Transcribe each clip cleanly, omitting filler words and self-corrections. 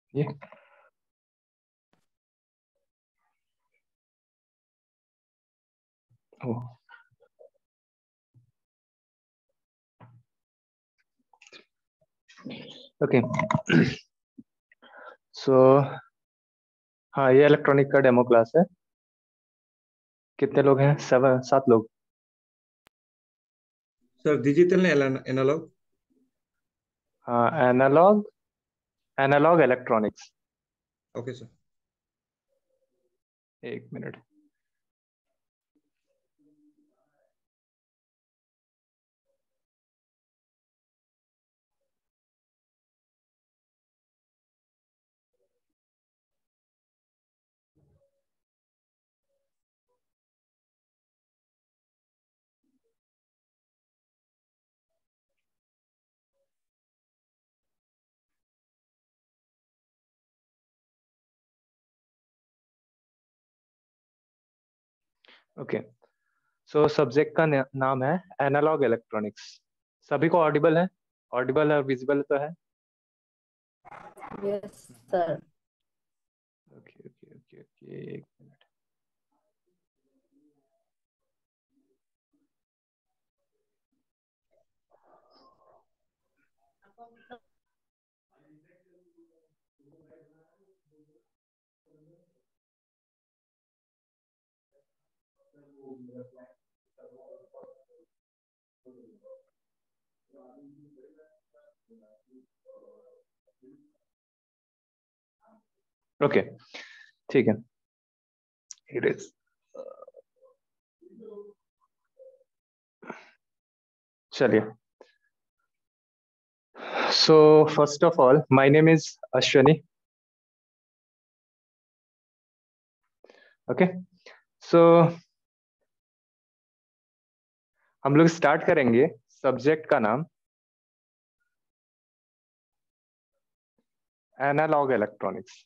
ये ओ ओके। सो हाँ, ये इलेक्ट्रॉनिक का डेमो क्लास है। कितने लोग हैं? 7 लोग। सर डिजिटल ने एनालॉग। हाँ, analogue, analogue electronics. Okay sir. एक मिनट। ओके। सो सब्जेक्ट का नाम है एनालॉग इलेक्ट्रॉनिक्स। सभी को ऑडिबल है? ऑडिबल और विजिबल तो है? Yes sir. Okay okay okay okay, एक मिनट। ओके, ठीक है। It is. चलिए। So first of all, my name is Ashwani. Okay. So हम लोग स्टार्ट करेंगे। सब्जेक्ट का नाम एनालॉग इलेक्ट्रॉनिक्स।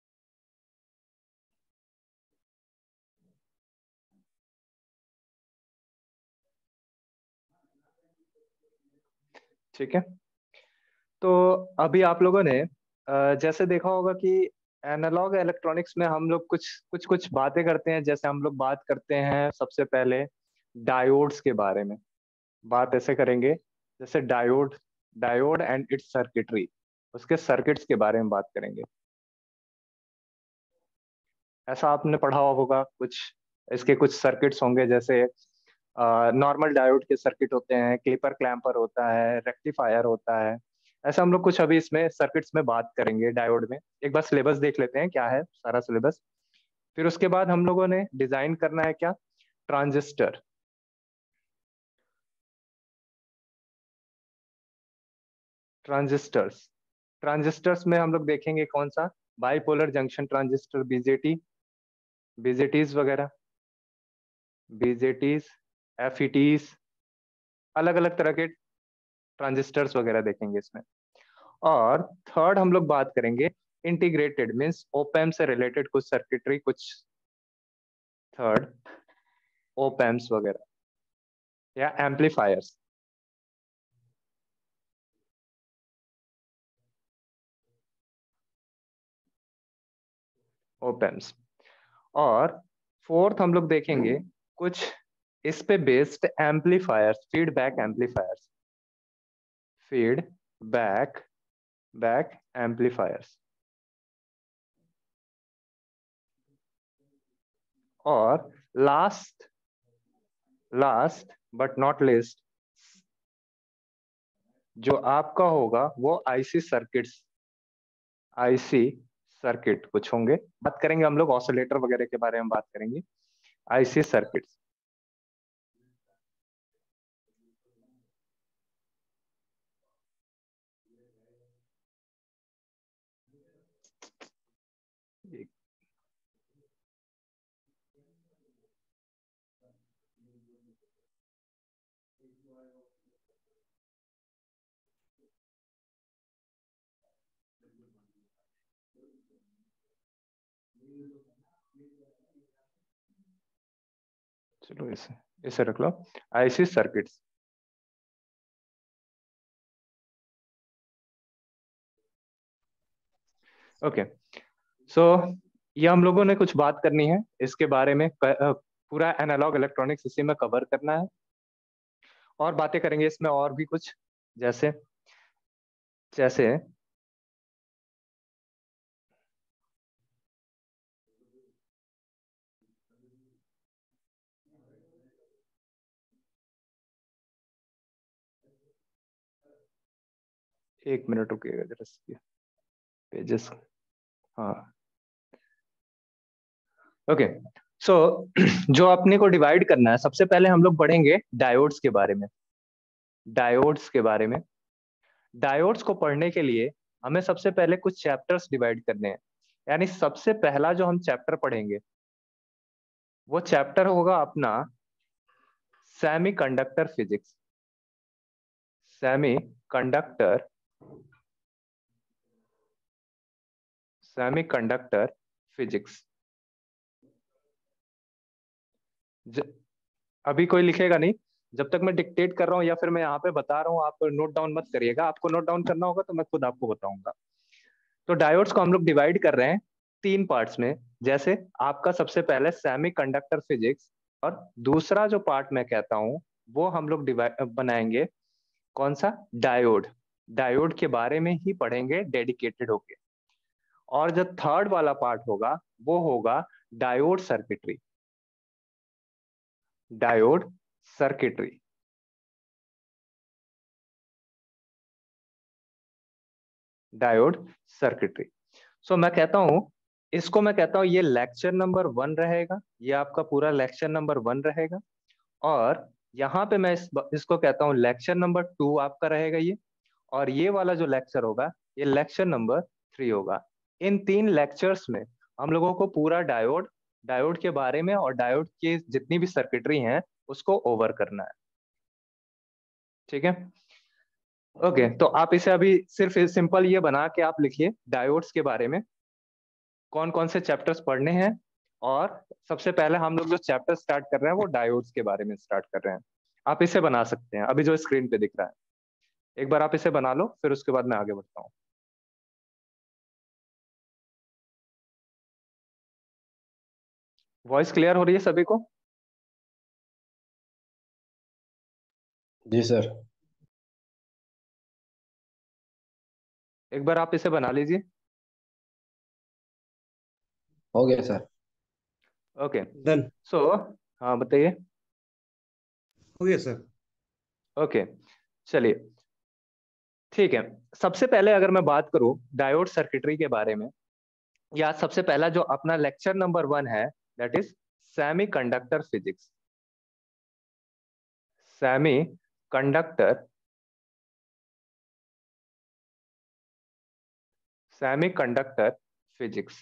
ठीक है। तो अभी आप लोगों ने जैसे देखा होगा कि एनालॉग इलेक्ट्रॉनिक्स में हम लोग कुछ कुछ कुछ बातें करते हैं। जैसे हम लोग बात करते हैं सबसे पहले डायोड्स के बारे में। बात ऐसे करेंगे जैसे diode, diode and its circuitry, उसके सर्किट्स के बारे में बात करेंगे। ऐसा आपने पढ़ा होगा कुछ। इसके कुछ सर्किट्स होंगे, जैसे नॉर्मल डायोड के सर्किट होते हैं, क्लिपर क्लैम्पर होता है, रेक्टिफायर होता है। ऐसा हम लोग कुछ अभी इसमें सर्किट्स में बात करेंगे डायोड में। एक बार सिलेबस देख लेते हैं क्या है सारा सिलेबस। फिर उसके बाद हम लोगों ने डिजाइन करना है क्या? ट्रांजिस्टर। ट्रांजिस्टर्स ट्रांजिस्टर्स में हम लोग देखेंगे कौन सा? Bipolar junction transistor, BJT, BJTs वगैरह, बीजेटीज, एफईटीज, अलग अलग तरह के ट्रांजिस्टर्स वगैरह देखेंगे इसमें। और थर्ड हम लोग बात करेंगे इंटीग्रेटेड, मीन्स ओपैम्प से रिलेटेड कुछ सर्किटरी, कुछ थर्ड ओपैम्प्स वगैरह या एम्पलीफायर्स। ओपैम्प्स। और फोर्थ हम लोग देखेंगे कुछ इस पे based amplifiers, feedback amplifiers, feedback back amplifiers. और last last but not least, जो आपका होगा वो आईसी सर्किट्स। आईसी सर्किट कुछ होंगे, बात करेंगे हम लोग ऑसिलेटर वगैरह के बारे में बात करेंगे। IC circuits. चलो इसे इसे रख लो, आईसी सर्किट्स। ओके, सो ये हम लोगों ने कुछ बात करनी है इसके बारे में, पूरा एनालॉग इलेक्ट्रॉनिक्स इसी में कवर करना है, और बातें करेंगे इसमें और भी कुछ, जैसे जैसे 1 मिनट रुकिएगा जरा, पेजेस, हाँ, ओके, सो जो अपने को डिवाइड करना है, सबसे पहले हम लोग पढ़ेंगे डायोड्स के बारे में। डायोड्स के बारे में, डायोड्स को पढ़ने के लिए हमें सबसे पहले कुछ चैप्टर्स डिवाइड करने हैं। यानी सबसे पहला जो हम चैप्टर पढ़ेंगे वो चैप्टर होगा अपना semiconductor physics. Semiconductor semiconductor physics. अभी कोई लिखेगा नहीं, जब तक मैं डिक्टेट कर रहा हूँ या फिर मैं यहाँ पे बता रहा हूँ, आप नोट डाउन मत करिएगा। आपको नोट डाउन करना होगा तो मैं खुद आपको बताऊंगा। तो डायोड्स को हम लोग डिवाइड कर रहे हैं 3 पार्ट्स में। जैसे आपका सबसे पहले सेमीकंडक्टर फिजिक्स, और दूसरा जो पार्ट मैं कहता हूँ वो हम लोग डिवाइड बनाएंगे, कौन सा, डायोड। डायोड के बारे में ही पढ़ेंगे डेडिकेटेड होके। और जो थर्ड वाला पार्ट होगा वो होगा diode circuitry. Diode circuitry. Diode circuitry. So मैं कहता हूं, इसको मैं कहता हूं ये लेक्चर नंबर 1 रहेगा, ये आपका पूरा लेक्चर नंबर 1 रहेगा। और यहाँ पे मैं इसको कहता हूँ लेक्चर नंबर 2 आपका रहेगा ये। और ये वाला जो लेक्चर होगा ये लेक्चर नंबर 3 होगा। इन 3 लेक्चर्स में हम लोगों को पूरा डायोड डायोड के बारे में और डायोड की जितनी भी सर्किटरी हैं उसको ओवर करना है। ठीक है, ओके, तो आप इसे अभी सिर्फ सिंपल ये बना के आप लिखिए डायोड्स के बारे में कौन कौन से चैप्टर्स पढ़ने हैं। और सबसे पहले हम लोग जो चैप्टर स्टार्ट कर रहे हैं वो डायोड्स के बारे में स्टार्ट कर रहे हैं। आप इसे बना सकते हैं अभी जो स्क्रीन पे दिख रहा है। एक बार आप इसे बना लो, फिर उसके बाद मैं आगे बढ़ता हूँ। वॉइस क्लियर हो रही है सभी को? जी सर। एक बार आप इसे बना लीजिए। हो गया सर। Okay, done. सो हाँ बताइए। हो गया सर। ओके, चलिए, ठीक है। सबसे पहले अगर मैं बात करूं डायोड सर्किटरी के बारे में, या सबसे पहला जो अपना लेक्चर नंबर 1 है, that is semiconductor physics. Semiconductor semiconductor physics.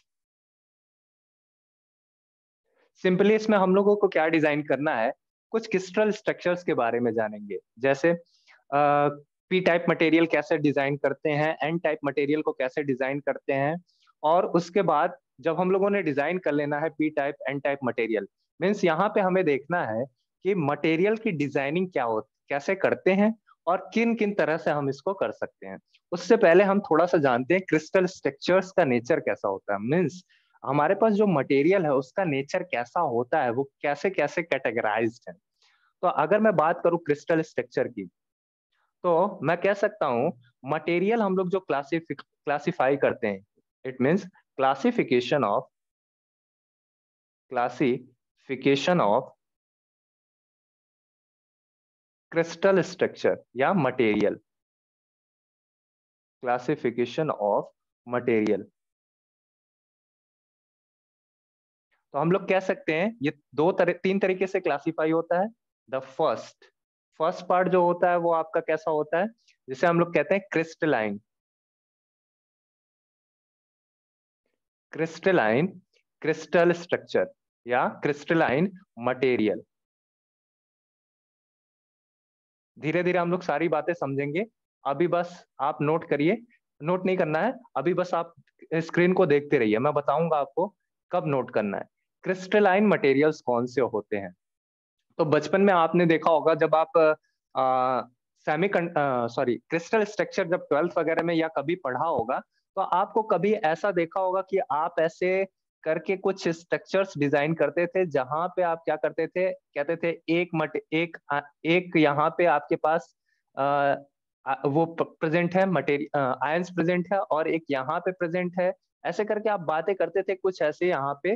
Simply इसमें हम लोगों को क्या डिजाइन करना है, कुछ क्रिस्टल स्ट्रक्चर्स के बारे में जानेंगे। जैसे पी टाइप मटेरियल कैसे डिजाइन करते हैं, एन टाइप मटेरियल को कैसे डिजाइन करते हैं। और उसके बाद जब हम लोगों ने डिजाइन कर लेना है P type N type material, means यहाँ पे हमें देखना है कि मटेरियल की डिजाइनिंग क्या हो, कैसे करते हैं, और किन किन तरह से हम इसको कर सकते हैं। उससे पहले हम थोड़ा सा जानते हैं क्रिस्टल स्ट्रक्चर्स का नेचर कैसा होता है। मीन्स हमारे पास जो मटेरियल है उसका नेचर कैसा होता है, वो कैसे कैसे कैटेगराइज्ड है। तो अगर मैं बात करूं क्रिस्टल स्ट्रक्चर की, तो मैं कह सकता हूं मटेरियल हम लोग जो क्लासिफाई करते हैं, it means classification of classification of crystal structure या मटेरियल। क्लासिफिकेशन ऑफ मटेरियल, तो हम लोग कह सकते हैं ये 3 तरीके से क्लासिफाई होता है। द फर्स्ट फर्स्ट पार्ट जो होता है वो आपका कैसा होता है, जिसे हम लोग कहते हैं क्रिस्टलाइन। क्रिस्टलाइन क्रिस्टल स्ट्रक्चर या क्रिस्टलाइन मटेरियल। धीरे धीरे हम लोग सारी बातें समझेंगे। अभी बस आप नोट करिए, नोट नहीं करना है अभी, बस आप स्क्रीन को देखते रहिए, मैं बताऊंगा आपको कब नोट करना है। क्रिस्टलाइन मटेरियल्स कौन से होते हैं? तो बचपन में आपने देखा होगा जब आप सेमी सॉरी क्रिस्टल स्ट्रक्चर जब 12th वगैरह में या कभी पढ़ा होगा, तो आपको कभी ऐसा देखा होगा कि आप ऐसे करके कुछ स्ट्रक्चर्स डिजाइन करते थे, जहां पे आप क्या करते थे, कहते थे एक यहाँ पे आपके पास वो प्रेजेंट है, मटेरियल आयंस प्रेजेंट है, और एक यहाँ पे प्रेजेंट है। ऐसे करके आप बातें करते थे, कुछ ऐसे यहाँ पे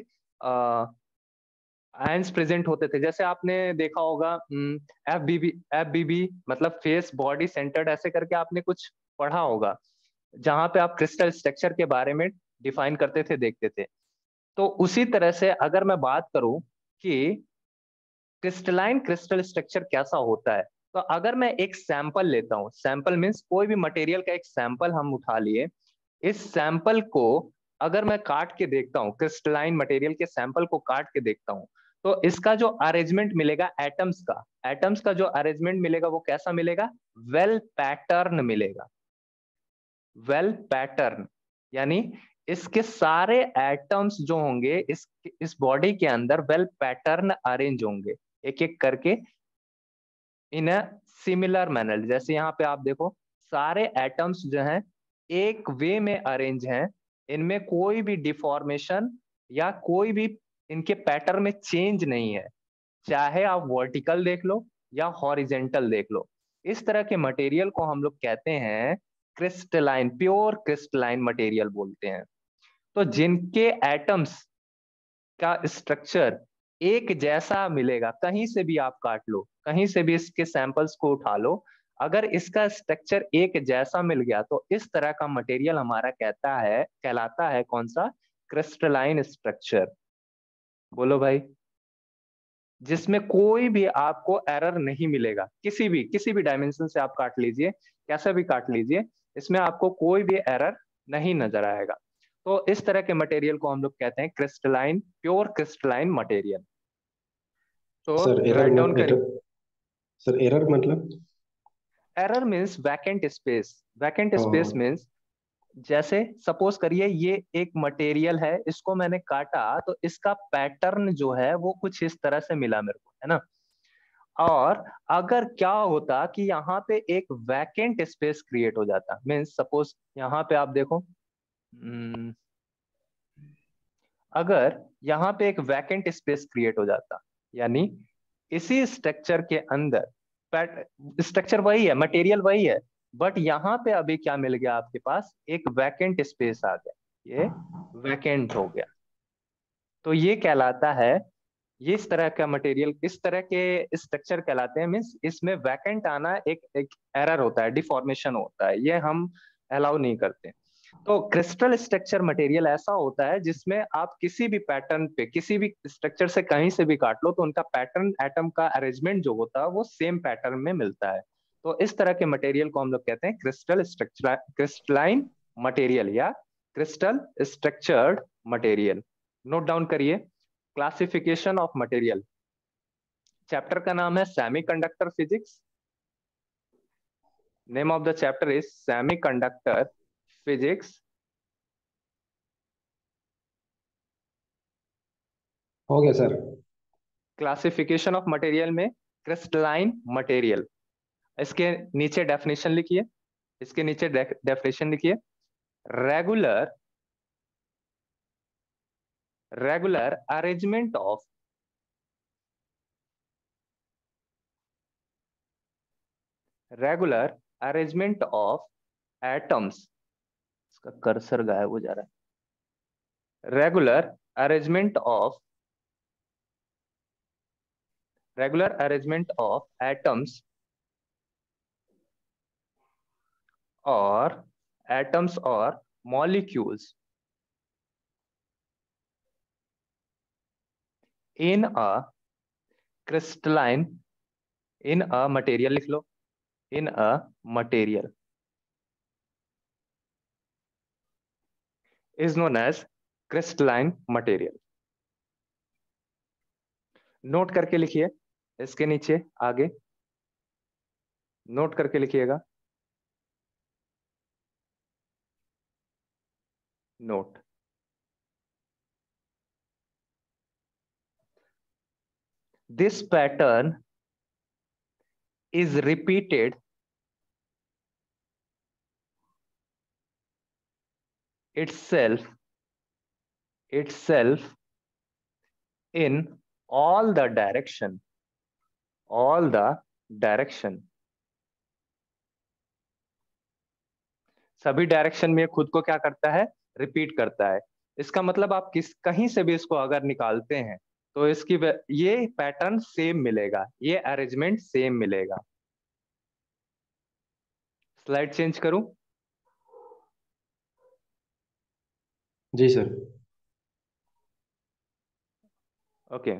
आयंस प्रेजेंट होते थे। जैसे आपने देखा होगा एफ बी बी मतलब फेस बॉडी सेंटर्ड, ऐसे करके आपने कुछ पढ़ा होगा, जहां पे आप क्रिस्टल स्ट्रक्चर के बारे में डिफाइन करते थे, देखते थे। तो उसी तरह से अगर मैं बात करूं कि क्रिस्टलाइन क्रिस्टल स्ट्रक्चर कैसा होता है, तो अगर मैं एक सैंपल लेता हूं, सैंपल मीन्स कोई भी मटेरियल का एक सैंपल हम उठा लिए, इस सैंपल को अगर मैं काट के देखता हूं, क्रिस्टलाइन मटेरियल के सैंपल को काट के देखता हूं, तो इसका जो अरेंजमेंट मिलेगा एटम्स का जो अरेंजमेंट मिलेगा वो कैसा मिलेगा? वेल पैटर्न मिलेगा। वेल पैटर्न यानी इसके सारे एटम्स जो होंगे इस बॉडी के अंदर वेल पैटर्न अरेंज होंगे, एक एक करके, इन अ सिमिलर मैनर। जैसे यहाँ पे आप देखो, सारे एटम्स जो हैं एक वे में अरेंज हैं, इनमें कोई भी डिफॉर्मेशन या कोई भी इनके पैटर्न में चेंज नहीं है, चाहे आप वर्टिकल देख लो या हॉरिजेंटल देख लो। इस तरह के मटेरियल को हम लोग कहते हैं क्रिस्टलाइन, प्योर क्रिस्टलाइन मटेरियल बोलते हैं। तो जिनके एटम्स का स्ट्रक्चर एक जैसा मिलेगा, कहीं से भी आप काट लो, कहीं से भी इसके सैंपल्स को उठा लो, अगर इसका स्ट्रक्चर एक जैसा मिल गया, तो इस तरह का मटेरियल हमारा कहलाता है कौन सा? Crystalline structure. बोलो भाई। जिसमें कोई भी आपको एरर नहीं मिलेगा, किसी भी डायमेंशन से आप काट लीजिए, कैसा भी काट लीजिए, इसमें आपको कोई भी एरर नहीं नजर आएगा। तो इस तरह के मटेरियल को हम लोग कहते हैं क्रिस्टलाइन, प्योर क्रिस्टलाइन मटेरियल। तो सर राइट डाउन करिए। एरर मतलब? Error means vacant space. Vacant हाँ। स्पेस मीन्स, जैसे सपोज करिए ये एक मटेरियल है, इसको मैंने काटा तो इसका पैटर्न जो है वो कुछ इस तरह से मिला मेरे को, है ना। और अगर क्या होता कि यहाँ पे एक वैकेंट स्पेस क्रिएट हो जाता, मीन्स सपोज यहाँ पे आप देखो, अगर यहाँ पे एक वैकेंट स्पेस क्रिएट हो जाता, यानी इसी स्ट्रक्चर के अंदर स्ट्रक्चर वही है, मटेरियल वही है, बट यहाँ पे अभी क्या मिल गया आपके पास? एक वैकेंट स्पेस आ गया, ये वैकेंट हो गया। तो ये कहलाता है, ये इस तरह का मटेरियल, इस तरह के स्ट्रक्चर कहलाते हैं। मीन्स इसमें वैकेंट आना एक एरर होता है, डिफॉर्मेशन होता है, ये हम अलाउ नहीं करते। तो क्रिस्टल स्ट्रक्चर मटेरियल ऐसा होता है जिसमें आप किसी भी पैटर्न पे, किसी भी स्ट्रक्चर से कहीं से भी काट लो, तो उनका पैटर्न, एटम का अरेंजमेंट जो होता है वो सेम पैटर्न में मिलता है। तो इस तरह के मटेरियल को हम लोग कहते हैं क्रिस्टल स्ट्रक्चर, क्रिस्टलाइन मटेरियल या crystal structured material. Note down करिए। क्लासिफिकेशन ऑफ मटेरियल, चैप्टर का नाम है semiconductor physics. Name of the chapter is semiconductor physics. हो गया सर। क्लासिफिकेशन ऑफ मटेरियल में क्रिस्टलाइन मटेरियल, इसके नीचे डेफिनेशन लिखिए, इसके नीचे डेफिनेशन लिखिए। Regular regular arrangement of regular arrangement of atoms, इसका कर्सर गायब हो जा रहा है। रेगुलर अरेंजमेंट ऑफ एटम्स और molecules in a crystalline, in a material लिख लो, in a material is known as crystalline material. Note करके लिखिए, इसके नीचे आगे नोट करके लिखिएगा। Note, this pattern is repeated itself in all the direction, all the direction, सभी डायरेक्शन में खुद को क्या करता है, रिपीट करता है। इसका मतलब आप कहीं से भी इसको अगर निकालते हैं तो ये पैटर्न सेम मिलेगा, ये अरेंजमेंट सेम मिलेगा। स्लाइड चेंज करूं? जी सर। Okay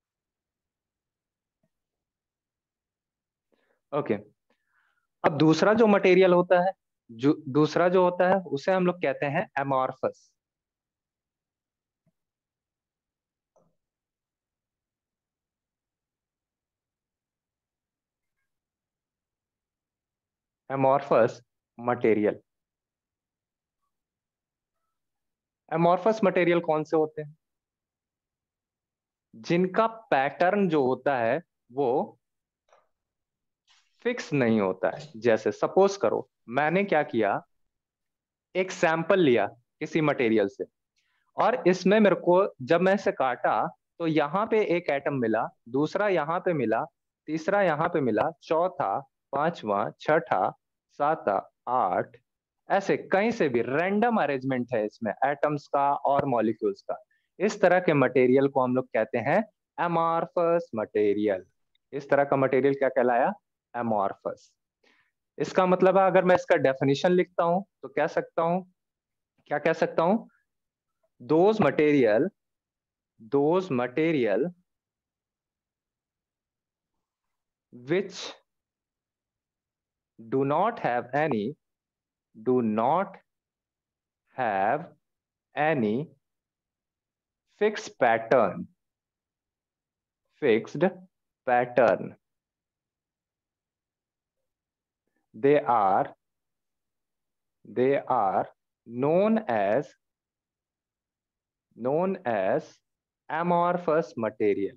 okay. अब दूसरा जो मटेरियल होता है, जो दूसरा जो होता है उसे हम लोग कहते हैं amorphous. Amorphous material. Amorphous material कौन से होते हैं? जिनका पैटर्न जो होता है वो फिक्स नहीं होता है। जैसे सपोज करो मैंने क्या किया, एक सैंपल लिया किसी मटेरियल से, और इसमें मेरे को जब मैं इसे काटा तो यहाँ पे एक एटम मिला, दूसरा यहाँ पे मिला, तीसरा यहाँ पे मिला, चौथा, पांचवा, छठा, सातवा, आठ, ऐसे कहीं से भी रैंडम अरेंजमेंट है इसमें एटम्स का और मॉलिक्यूल्स का। इस तरह के मटेरियल को हम लोग कहते हैं एमॉर्फस मटेरियल। इस तरह का मटेरियल क्या कहलाया? एमॉर्फस। इसका मतलब है अगर मैं इसका डेफिनेशन लिखता हूं तो कह सकता हूं, क्या कह सकता हूं? Those material which do not have any do not have any fixed pattern, fixed pattern, they are known as amorphous material,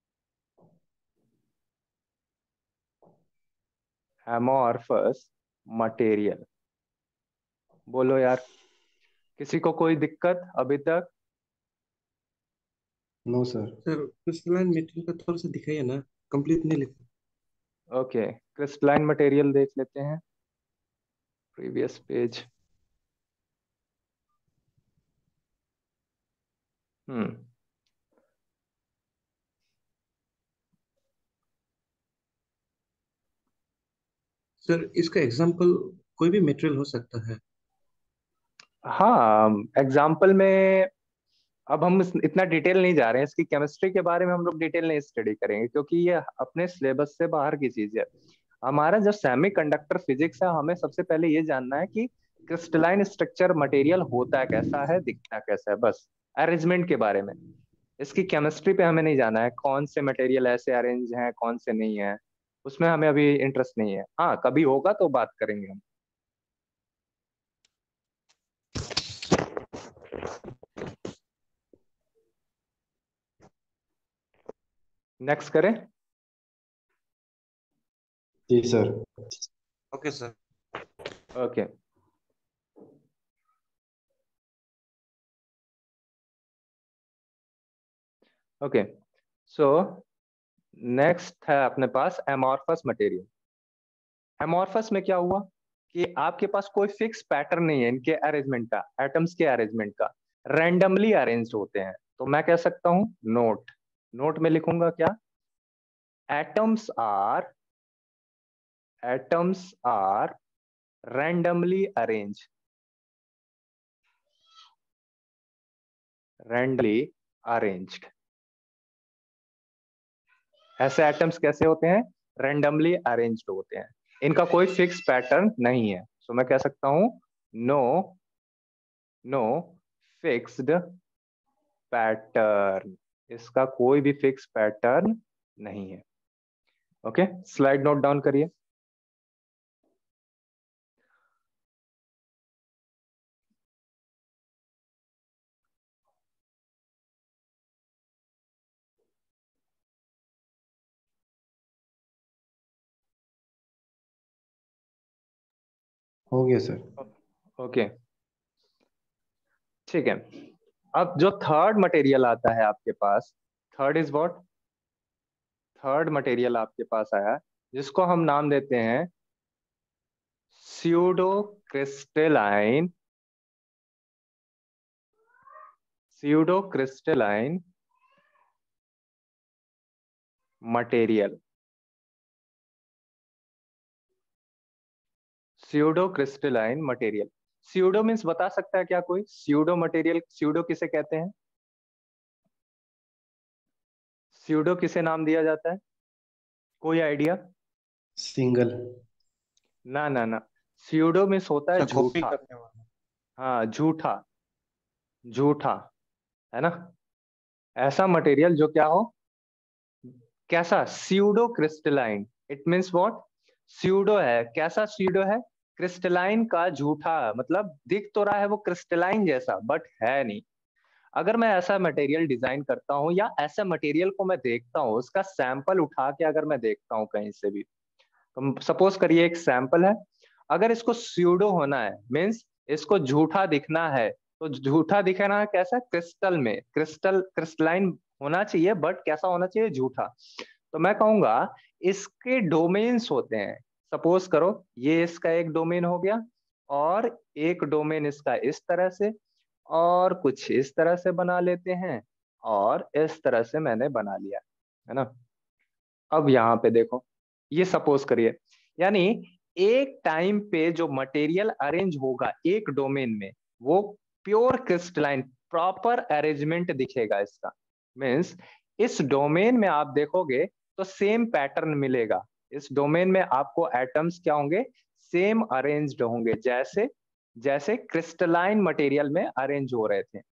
amorphous material। बोलो यार, किसी को कोई दिक्कत अभी तक? No sir. Sir crystalline material का थोड़ा सा दिखाइए ना, कंप्लीट नहीं लिखा। ओके, क्रिस्टलाइन मटेरियल देख लेते हैं, प्रीवियस पेज। हम्म सर इसका एग्जांपल कोई भी मेटेरियल हो सकता है। हाँ, एग्जाम्पल में अब हम इतना डिटेल नहीं जा रहे हैं, इसकी केमिस्ट्री के बारे में हम लोग डिटेल नहीं स्टडी करेंगे क्योंकि ये अपने सिलेबस से बाहर की चीज है। हमारा जो सेमी कंडक्टर फिजिक्स है, हमें सबसे पहले ये जानना है कि क्रिस्टलाइन स्ट्रक्चर मटेरियल होता है कैसा है, दिखता कैसा है, बस अरेंजमेंट के बारे में। इसकी केमिस्ट्री पे हमें नहीं जाना है, कौन से मटेरियल ऐसे अरेंज हैं कौन से नहीं है, उसमें हमें अभी इंटरेस्ट नहीं है। हाँ, कभी होगा तो बात करेंगे हम। नेक्स्ट करें? जी sir. Okay sir. Okay okay. So next है अपने पास एमॉर्फस मटेरियल। एमॉर्फस में क्या हुआ कि आपके पास कोई फिक्स पैटर्न नहीं है इनके अरेंजमेंट का, एटम्स के अरेंजमेंट का, रैंडमली अरेंज होते हैं। तो मैं कह सकता हूं नोट, नोट में लिखूंगा क्या? Atoms are randomly arrange, randomly arranged. ऐसे एटम्स कैसे होते हैं? रैंडमली अरेंज्ड होते हैं, इनका कोई फिक्स पैटर्न नहीं है। सो मैं कह सकता हूं नो नो फिक्स्ड पैटर्न, इसका कोई भी फिक्स पैटर्न नहीं है। ओके, स्लाइड नोट डाउन करिए। हो गया सर। ओके ठीक है। अब जो थर्ड मटेरियल आता है आपके पास, third is what, third material आपके पास आया जिसको हम नाम देते हैं pseudo crystalline, pseudo crystalline material, pseudo crystalline material. Pseudo means बता सकता है क्या कोई, स्यूडो मटेरियल, स्यूडो किसे कहते हैं, स्यूडो किसे नाम दिया जाता है, कोई आइडिया? सिंगल। ना ना ना, स्यूडो मीन्स होता है अच्छा, कॉपी झूठा। करने वाला। हाँ झूठा, झूठा, है ना, ऐसा मटेरियल जो क्या हो, कैसा, pseudo crystalline, it means what, pseudo है, कैसा स्यूडो है, क्रिस्टलाइन का झूठा, मतलब दिख तो रहा है वो क्रिस्टलाइन जैसा बट है नहीं। अगर मैं ऐसा मटेरियल डिजाइन करता हूँ या ऐसा मटेरियल को मैं देखता हूँ, उसका सैंपल उठा के अगर मैं देखता हूँ कहीं से भी, तो सपोज करिए एक सैंपल है, अगर इसको स्यूडो होना है मीन्स इसको झूठा दिखना है, तो झूठा दिखना है कैसा, क्रिस्टल में, क्रिस्टल क्रिस्टलाइन होना चाहिए बट कैसा होना चाहिए, झूठा। तो मैं कहूंगा इसके डोमेन्स होते हैं, सपोज करो ये इसका एक डोमेन हो गया, और एक डोमेन इसका इस तरह से, और कुछ इस तरह से बना लेते हैं, और इस तरह से मैंने बना लिया, है ना। अब यहाँ पे देखो, ये सपोज करिए, यानी एक टाइम पे जो मटेरियल अरेंज होगा एक डोमेन में, वो प्योर क्रिस्टलाइन प्रॉपर अरेंजमेंट दिखेगा इसका, मीन्स इस डोमेन में आप देखोगे तो सेम पैटर्न मिलेगा, इस डोमेन में आपको एटम्स क्या होंगे, सेम अरेंज्ड होंगे, जैसे जैसे क्रिस्टलाइन मटेरियल में अरेंज हो रहे थे।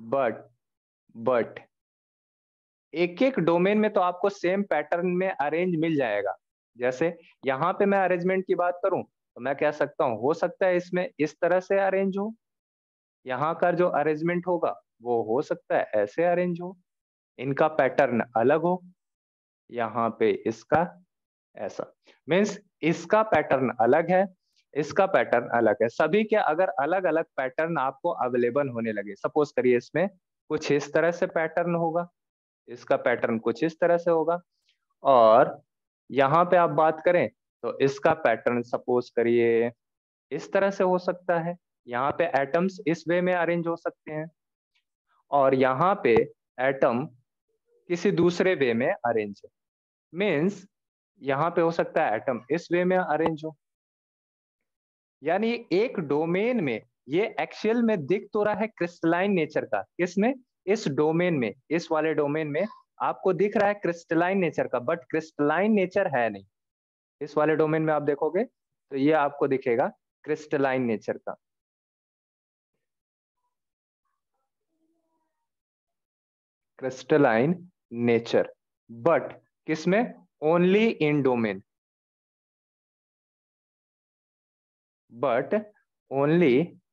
बट एक एक डोमेन में तो आपको सेम पैटर्न में अरेंज मिल जाएगा। जैसे यहाँ पे मैं अरेंजमेंट की बात करूं तो मैं कह सकता हूँ हो सकता है इसमें इस तरह से अरेंज हो, यहाँ का जो अरेंजमेंट होगा वो हो सकता है ऐसे अरेंज हो, इनका पैटर्न अलग हो, यहाँ पे इसका ऐसा, मीन्स इसका पैटर्न अलग है, इसका पैटर्न अलग है, सभी के अगर अलग अलग पैटर्न आपको अवेलेबल होने लगे, सपोज करिए इसमें कुछ इस तरह से पैटर्न होगा, इसका पैटर्न कुछ इस तरह से होगा, और यहाँ पे आप बात करें तो इसका पैटर्न सपोज करिए इस तरह से हो सकता है, यहाँ पे एटम्स इस वे में अरेंज हो सकते हैं, और यहाँ पे एटम किसी दूसरे वे में अरेंज है, मीन्स यहाँ पे हो सकता है एटम इस वे में अरेंज हो, यानी एक डोमेन में ये एक्चुअल में दिख तो रहा है क्रिस्टलाइन नेचर का, किसमें, इस डोमेन में, इस वाले डोमेन में आपको दिख रहा है क्रिस्टलाइन नेचर का, बट क्रिस्टलाइन नेचर है नहीं, इस वाले डोमेन में आप देखोगे तो ये आपको दिखेगा क्रिस्टलाइन नेचर का, क्रिस्टलाइन नेचर, बट किसमें, only in domain, but only,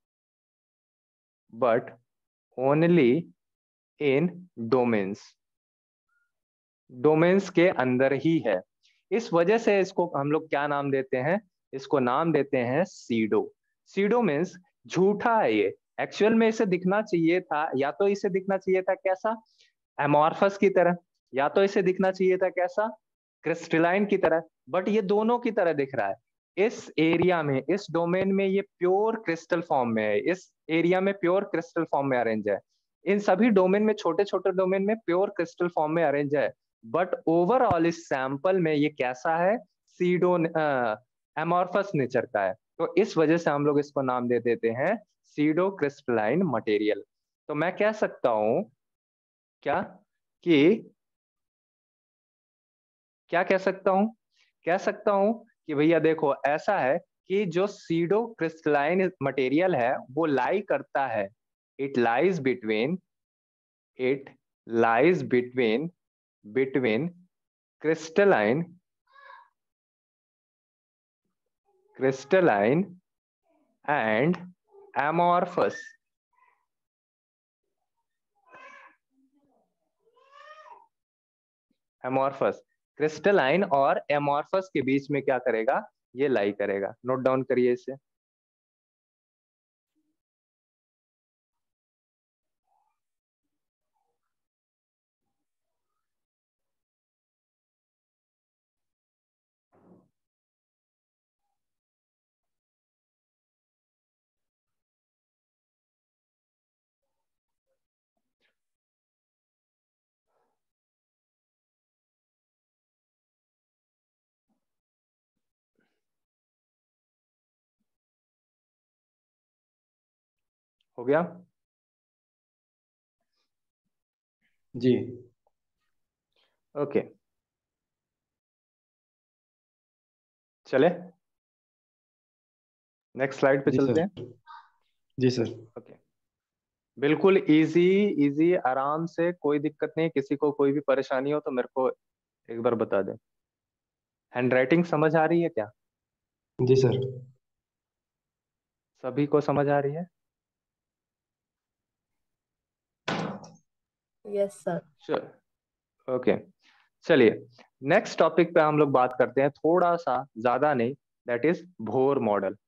but only in domains, domains के अंदर ही है। इस वजह से इसको हम लोग क्या नाम देते हैं, इसको नाम देते हैं सीडो। सीडो मीन्स झूठा है ये, एक्चुअल में इसे दिखना चाहिए था, या तो इसे दिखना चाहिए था कैसा, एमॉर्फस की तरह, या तो इसे दिखना चाहिए था कैसा, क्रिस्टलाइन की तरह, बट ये दोनों की तरह दिख रहा है। इस एरिया में, इस डोमेन में ये प्योर क्रिस्टल फॉर्म में है, इस एरिया में प्योर क्रिस्टल फॉर्म में अरेंज है, इन सभी डोमेन में, छोटे छोटे डोमेन में प्योर क्रिस्टल फॉर्म में अरेंज है, बट ओवरऑल इस सैंपल में ये कैसा है, सीडो एमॉर्फस नेचर का है, तो इस वजह से हम लोग इसको नाम दे देते हैं सीडो क्रिस्टलाइन मटेरियल। तो मैं कह सकता हूं क्या, कि क्या कह सकता हूं, कह सकता हूं कि भैया देखो ऐसा है कि जो सीडो क्रिस्टलाइन मटेरियल है वो लाई करता है, it lies between, it lies between, between crystalline, crystalline and amorphous, amorphous, crystalline और एमॉर्फस के बीच में क्या करेगा, ये लाई करेगा, नोट डाउन करिए इसे। हो गया? जी ओके, चले नेक्स्ट स्लाइड पे जी चलते सर। हैं। जी सर। ओके, बिल्कुल इजी इजी, आराम से, कोई दिक्कत नहीं। किसी को कोई भी परेशानी हो तो मेरे को एक बार बता दे। हैंडराइटिंग समझ आ रही है क्या? जी सर। सभी को समझ आ रही है? Yes sir. श्योर। ओके, चलिए नेक्स्ट टॉपिक पे हम लोग बात करते हैं, थोड़ा सा, ज्यादा नहीं। That is Bohr model.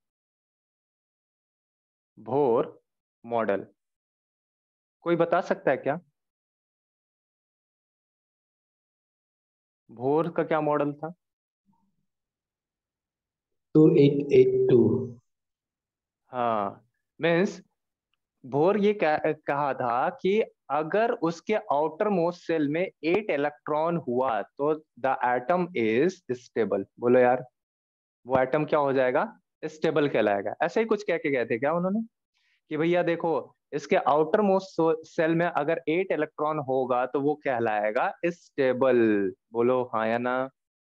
Bohr model कोई बता सकता है क्या? भोर का क्या मॉडल था? 2882। हाँ, मीन्स बोर ये कहा था कि अगर उसके आउटर मोस्ट सेल में 8 इलेक्ट्रॉन हुआ तो द एटम इज स्टेबल। बोलो यार, वो एटम क्या हो जाएगा? स्टेबल कहलाएगा। ऐसे ही कुछ कह के गए थे क्या उन्होंने, कि भैया देखो, इसके आउटर मोस्ट सेल में अगर 8 इलेक्ट्रॉन होगा तो वो कहलाएगा स्टेबल। बोलो हाँ या ना,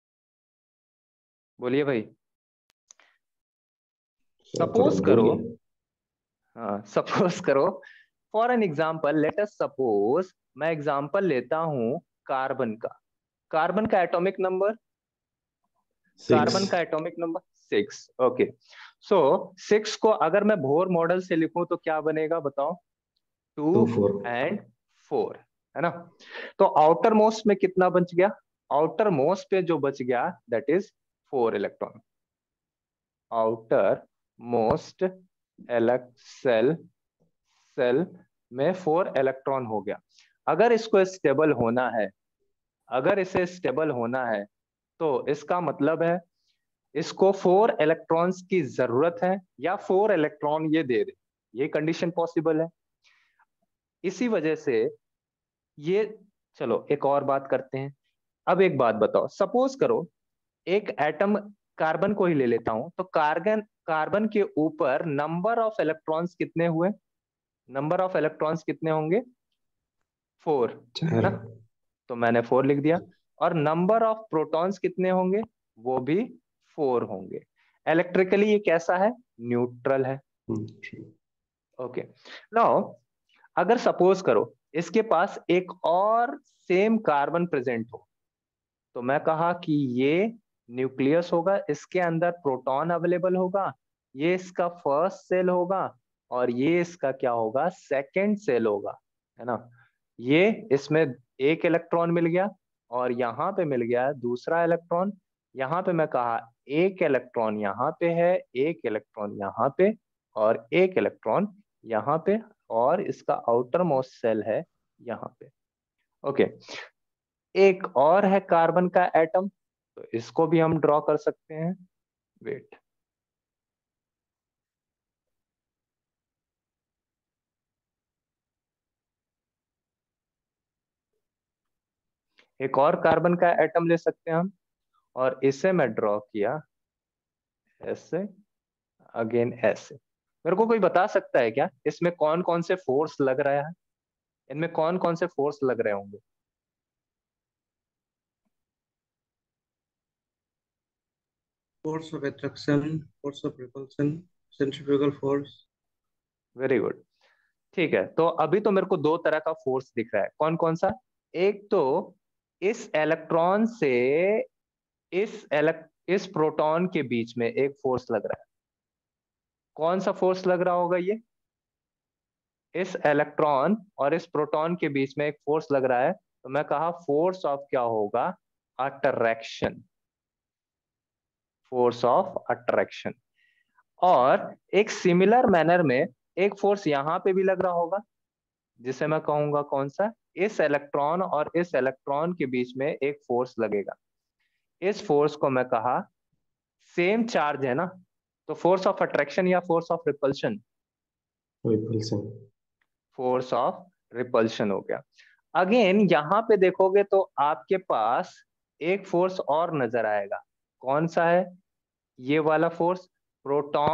बोलिए भाई। सर थोड़ा सपोज करो, बोलिए। हाँ सपोज करो, for an example, let us suppose, मैं एग्जाम्पल लेता हूं कार्बन का। कार्बन का एटॉमिक नंबर, 6। कार्बन का एटॉमिक नंबर 6। ओके, सो 6 को अगर मैं बोर मॉडल से लिखूं तो क्या बनेगा बताओ? 2 24। एंड 4, है ना? तो आउटर मोस्ट में कितना बच गया? आउटर मोस्ट पे जो बच गया that is 4 electron. Outermost shell shell में 4 इलेक्ट्रॉन हो गया। अगर इसको स्टेबल होना है, अगर इसे स्टेबल होना है, तो इसका मतलब है इसको 4 इलेक्ट्रॉन्स की जरूरत है, या 4 इलेक्ट्रॉन ये दे दे। ये कंडीशन पॉसिबल है। इसी वजह से ये, चलो एक और बात करते हैं। अब एक बात बताओ, सपोज करो एक एटम, कार्बन को ही ले लेता हूं, तो कार्बन कार्बन के ऊपर नंबर ऑफ इलेक्ट्रॉन्स कितने हुए? नंबर ऑफ इलेक्ट्रॉन्स कितने होंगे? 4, है 4। ना? तो मैंने 4 लिख दिया। और नंबर ऑफ प्रोटॉन्स कितने होंगे? वो भी 4 होंगे। इलेक्ट्रिकली ये कैसा है? न्यूट्रल है। ओके, नाउ अगर सपोज करो इसके पास एक और सेम कार्बन प्रेजेंट हो, तो मैं कहा कि ये न्यूक्लियस होगा, इसके अंदर प्रोटॉन अवेलेबल होगा, ये इसका फर्स्ट सेल होगा, और ये इसका क्या होगा? सेकंड सेल होगा, है ना? ये इसमें एक इलेक्ट्रॉन मिल गया, और यहाँ पे मिल गया दूसरा इलेक्ट्रॉन। यहाँ पे मैं कहा एक इलेक्ट्रॉन यहाँ पे है, एक इलेक्ट्रॉन यहाँ पे, और एक इलेक्ट्रॉन यहाँ पे, और इसका आउटर मोस्ट सेल है यहाँ पे। ओके, एक और है कार्बन का एटम, तो इसको भी हम ड्रॉ कर सकते हैं। वेट, एक और कार्बन का एटम ले सकते हैं हम, और इसे मैं ड्रॉ किया ऐसे, अगेन ऐसे। मेरे को कोई बता सकता है क्या इसमें कौन कौन से फोर्स लग रहा है? इनमें कौन कौन से फोर्स लग रहे होंगे? Force of attraction, force of repulsion, centrifugal force. Very good. ठीक है, तो अभी तो मेरे को दो तरह का फोर्स दिख रहा है। कौन कौन सा? एक तो इस इलेक्ट्रॉन से इस प्रोटॉन के बीच में एक फोर्स लग रहा है। कौन सा फोर्स लग रहा होगा ये? इस इलेक्ट्रॉन और इस प्रोटॉन के बीच में एक फोर्स लग रहा है, तो मैं कहा फोर्स ऑफ क्या होगा? अट्रैक्शन। Force of attraction. और एक सिमिलर मैनर में एक फोर्स यहां पे भी लग रहा होगा, जिसे मैं कहूंगा कौन सा? इस इलेक्ट्रॉन और इस इलेक्ट्रॉन के बीच में एक फोर्स लगेगा। इस फोर्स को मैं कहा, सेम चार्ज है ना, तो फोर्स ऑफ अट्रैक्शन या force of repulsion? Repulsion. Force of repulsion हो गया। अगेन यहां पे देखोगे तो आपके पास एक फोर्स और नजर आएगा। कौन सा है ये वाला फोर्स? प्रोटॉन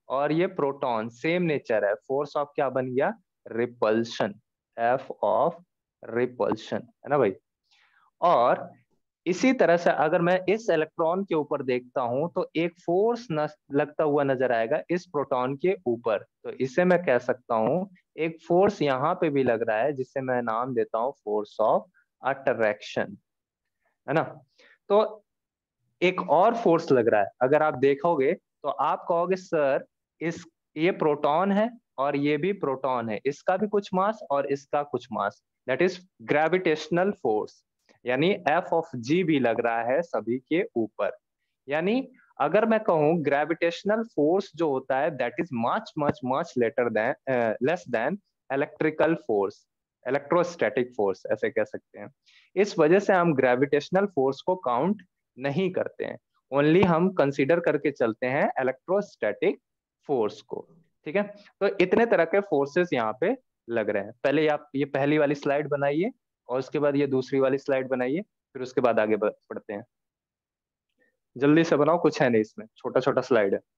और ये प्रोटॉन, सेम नेचर है। फोर्स ऑफ क्या बन गया? रिपल्शन, एफ ऑफ रिपल्शन, है ना भाई। और इसी तरह से अगर मैं इस इलेक्ट्रॉन के ऊपर देखता हूं तो एक फोर्स लगता हुआ नजर आएगा इस प्रोटॉन के ऊपर, तो इसे मैं कह सकता हूं एक फोर्स यहाँ पे भी लग रहा है, जिसे मैं नाम देता हूं फोर्स ऑफ अट्रैक्शन, है ना। तो एक और फोर्स लग रहा है, अगर आप देखोगे तो आप कहोगे सर इस ये प्रोटॉन है और ये भी प्रोटॉन है, इसका भी कुछ मास और इसका कुछ mass, that is gravitational force, यानी एफ ऑफ जी भी लग रहा है सभी के ऊपर। यानी अगर मैं कहूं ग्रेविटेशनल फोर्स जो होता है that is much much much later than less than electrical force, electrostatic force ऐसे कह सकते हैं। इस वजह से हम ग्रेविटेशनल फोर्स को काउंट नहीं करते हैं, ओनली हम कंसीडर करके चलते हैं इलेक्ट्रोस्टैटिक फोर्स को। ठीक है, तो इतने तरह के फोर्सेस यहाँ पे लग रहे हैं। पहले आप ये पहली वाली स्लाइड बनाइए और उसके बाद ये दूसरी वाली स्लाइड बनाइए, फिर उसके बाद आगे बढ़ते हैं। जल्दी से बनाओ, कुछ है नहीं इसमें, छोटा छोटा स्लाइड है।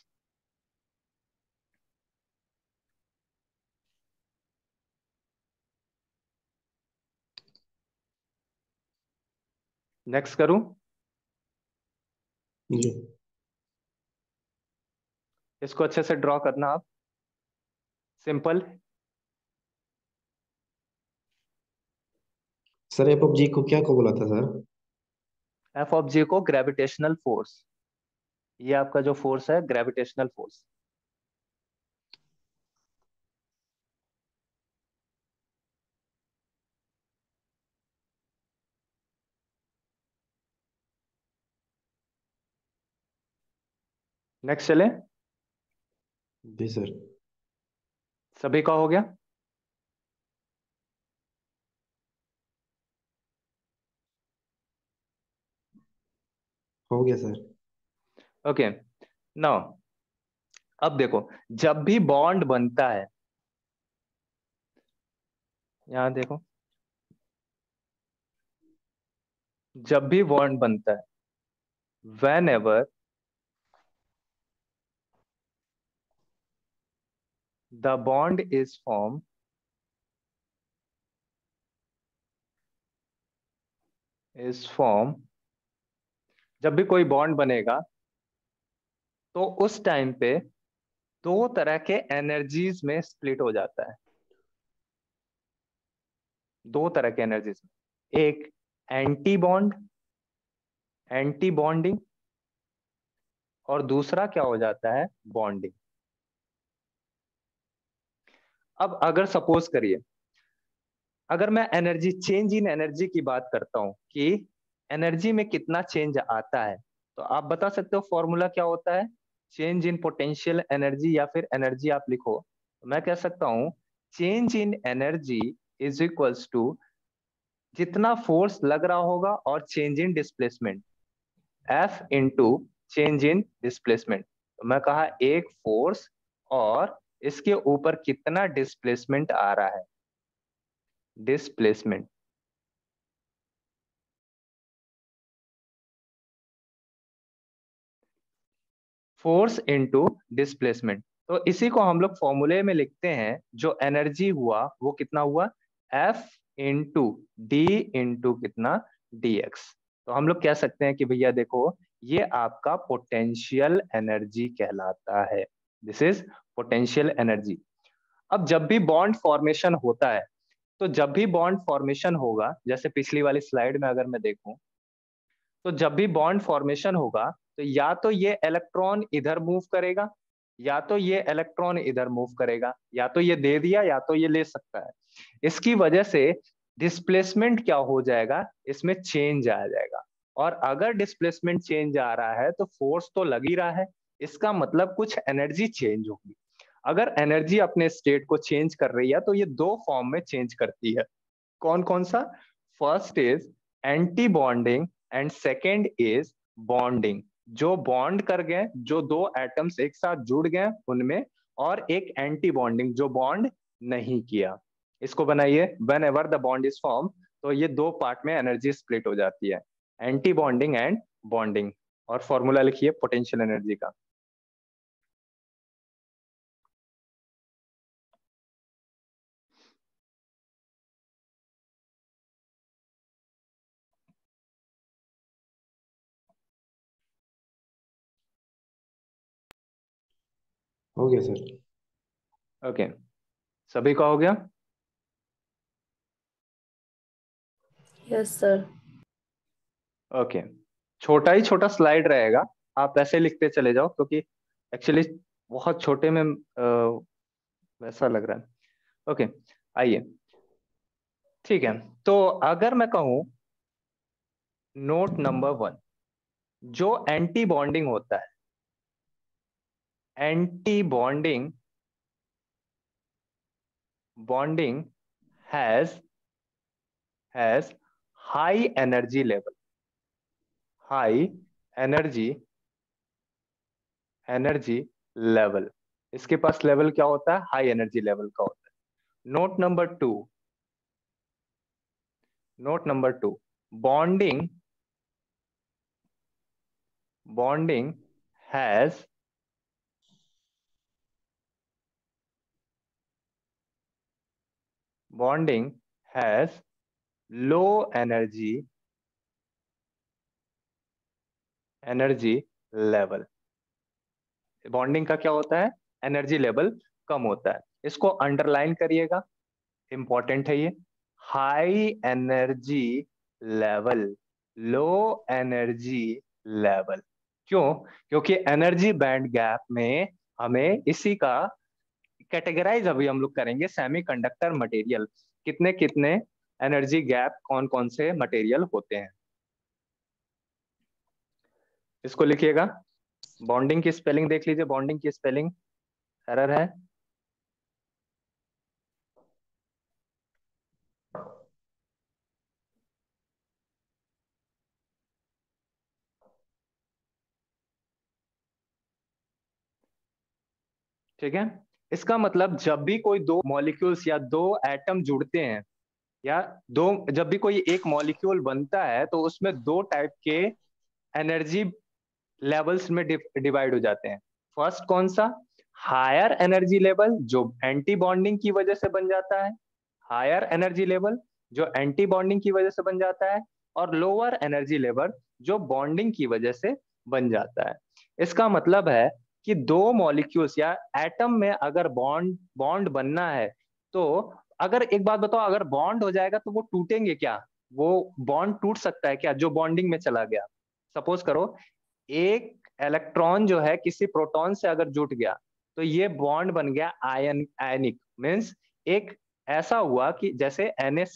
नेक्स्ट करूं? जी इसको अच्छे से ड्रॉ करना आप, simple. Sir, F of G को क्या को बोला था सर? एफ ऑफ जी को ग्रेविटेशनल फोर्स, ये आपका जो फोर्स है ग्रेविटेशनल फोर्स। नेक्स्ट चले, जी सर। सभी का हो गया? हो गया सर। ओके, नाउ अब देखो, जब भी बॉन्ड बनता है, यहां देखो, जब भी बॉन्ड बनता है, whenever the bond is form, जब भी कोई बॉन्ड बनेगा तो उस टाइम पे दो तरह के एनर्जीज में स्प्लिट हो जाता है, दो तरह के एनर्जीज में, एक एंटी बॉन्ड, एंटी बॉन्डिंग, और दूसरा क्या हो जाता है? बॉन्डिंग। अब अगर सपोज करिए, अगर मैं एनर्जी, चेंज इन एनर्जी की बात करता हूं कि एनर्जी में कितना चेंज आता है, तो आप बता सकते हो फॉर्मूला क्या होता है? चेंज इन पोटेंशियल एनर्जी, या फिर एनर्जी आप लिखो, तो मैं कह सकता हूं change in energy is equals to जितना फोर्स लग रहा होगा और change in displacement, F into change in displacement. तो मैं कहा एक फोर्स और इसके ऊपर कितना डिस्प्लेसमेंट आ रहा है, डिस्प्लेसमेंट। फोर्स इनटू डिस्प्लेसमेंट, तो इसी को हम लोग फॉर्मूले में लिखते हैं, जो एनर्जी हुआ वो कितना हुआ? एफ इंटू डी इंटू कितना? D X. तो हम लोग कह सकते हैं कि भैया देखो, ये आपका पोटेंशियल एनर्जी कहलाता है, दिस इज पोटेंशियल एनर्जी। अब जब भी बॉन्ड फॉर्मेशन होता है, तो जब भी बॉन्ड फॉर्मेशन होगा, जैसे पिछली वाली स्लाइड में अगर मैं देखूं, तो जब भी बॉन्ड फॉर्मेशन होगा तो या तो ये इलेक्ट्रॉन इधर मूव करेगा, या तो ये इलेक्ट्रॉन इधर मूव करेगा, या तो ये दे दिया या तो ये ले सकता है। इसकी वजह से डिस्प्लेसमेंट क्या हो जाएगा? इसमें चेंज आ जाएगा। और अगर डिस्प्लेसमेंट चेंज आ रहा है तो फोर्स तो लग ही रहा है, इसका मतलब कुछ एनर्जी चेंज होगी। अगर एनर्जी अपने स्टेट को चेंज कर रही है तो ये दो फॉर्म में चेंज करती है। कौन कौन सा? First is anti bonding and second is bonding, जो बॉन्ड कर गए, जो दो एटम्स एक साथ जुड़ गए उनमें, और एक एंटी बॉन्डिंग जो बॉन्ड नहीं किया। इसको बनाइए, whenever the bond is form, तो ये दो पार्ट में एनर्जी स्प्लिट हो जाती है, एंटी बॉन्डिंग एंड बॉन्डिंग। और फॉर्मूला लिखिए पोटेंशियल एनर्जी का। हो गया सर। ओके, सभी का हो गया? Yes sir. ओके, छोटा ही छोटा स्लाइड रहेगा, आप ऐसे लिखते चले जाओ, क्योंकि एक्चुअली बहुत छोटे में वैसा लग रहा है। ओके, आइए। ठीक है, तो अगर मैं कहूं नोट नंबर 1, जो एंटी बॉन्डिंग होता है, anti bonding has high energy level, high energy energy level. इसके पास लेवल क्या होता है? हाई एनर्जी लेवल का होता है। Note number 2, bonding bonding has bonding has low energy level. Bonding का क्या होता है? एनर्जी लेवल कम होता है। इसको अंडरलाइन करिएगा, इंपॉर्टेंट है ये। High energy level, low energy level. क्यों? क्योंकि एनर्जी बैंड गैप में हमें इसी का कैटेगराइज अभी हम लोग करेंगे, सेमीकंडक्टर मटेरियल, कितने कितने एनर्जी गैप कौन कौन से मटेरियल होते हैं। इसको लिखिएगा। बॉन्डिंग की स्पेलिंग देख लीजिए, बॉन्डिंग की स्पेलिंग एरर है। ठीक है, इसका मतलब जब भी कोई दो मॉलिक्यूल्स या दो एटम जुड़ते हैं, या दो, जब भी कोई एक मॉलिक्यूल बनता है, तो उसमें दो टाइप के एनर्जी लेवल्स में डिवाइड हो जाते हैं। फर्स्ट कौन सा? हायर एनर्जी लेवल, जो एंटी बॉन्डिंग की वजह से बन जाता है, हायर एनर्जी लेवल जो एंटी बॉन्डिंग की वजह से बन जाता है, और लोअर एनर्जी लेवल जो बॉन्डिंग की वजह से बन जाता है। इसका मतलब है कि दो मॉलिक्यूल्स या एटम में अगर बॉन्ड बॉन्ड बनना है, तो अगर एक बात बताओ, अगर बॉन्ड हो जाएगा तो वो टूटेंगे क्या? वो बॉन्ड टूट सकता है क्या जो बॉन्डिंग में चला गया? सपोज करो, एक इलेक्ट्रॉन जो है किसी प्रोटॉन से अगर जुट गया, तो ये बॉन्ड बन गया आयनिक, मीन्स एक ऐसा हुआ कि जैसे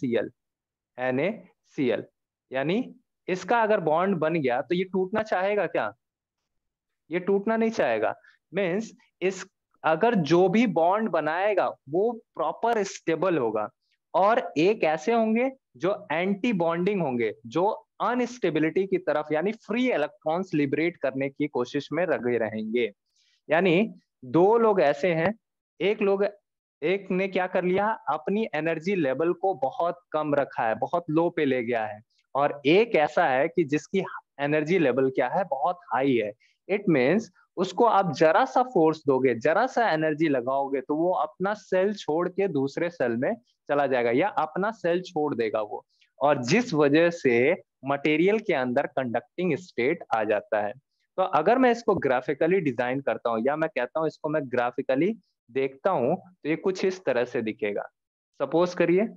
NaCl, यानी इसका अगर बॉन्ड बन गया तो ये टूटना चाहेगा क्या? ये टूटना नहीं चाहेगा। मीन्स इस, अगर जो भी बॉन्ड बनाएगा वो प्रॉपर स्टेबल होगा, और एक ऐसे होंगे जो एंटी बॉन्डिंग होंगे, जो अनस्टेबिलिटी की तरफ, यानी फ्री इलेक्ट्रॉन्स लिबरेट करने की कोशिश में लगे रहेंगे। यानी दो लोग ऐसे हैं, एक ने क्या कर लिया, अपनी एनर्जी लेवल को बहुत कम रखा है, बहुत लो पे ले गया है, और एक ऐसा है कि जिसकी एनर्जी लेवल क्या है, बहुत हाई है। इट मीन्स उसको आप जरा सा फोर्स दोगे, जरा सा एनर्जी लगाओगे, तो वो अपना सेल छोड़ के दूसरे सेल में चला जाएगा, या अपना सेल छोड़ देगा वो, और जिस वजह से मटेरियल के अंदर कंडक्टिंग स्टेट आ जाता है। तो अगर मैं इसको ग्राफिकली डिजाइन करता हूँ, या मैं कहता हूँ इसको मैं ग्राफिकली देखता हूं, तो ये कुछ इस तरह से दिखेगा। सपोज करिए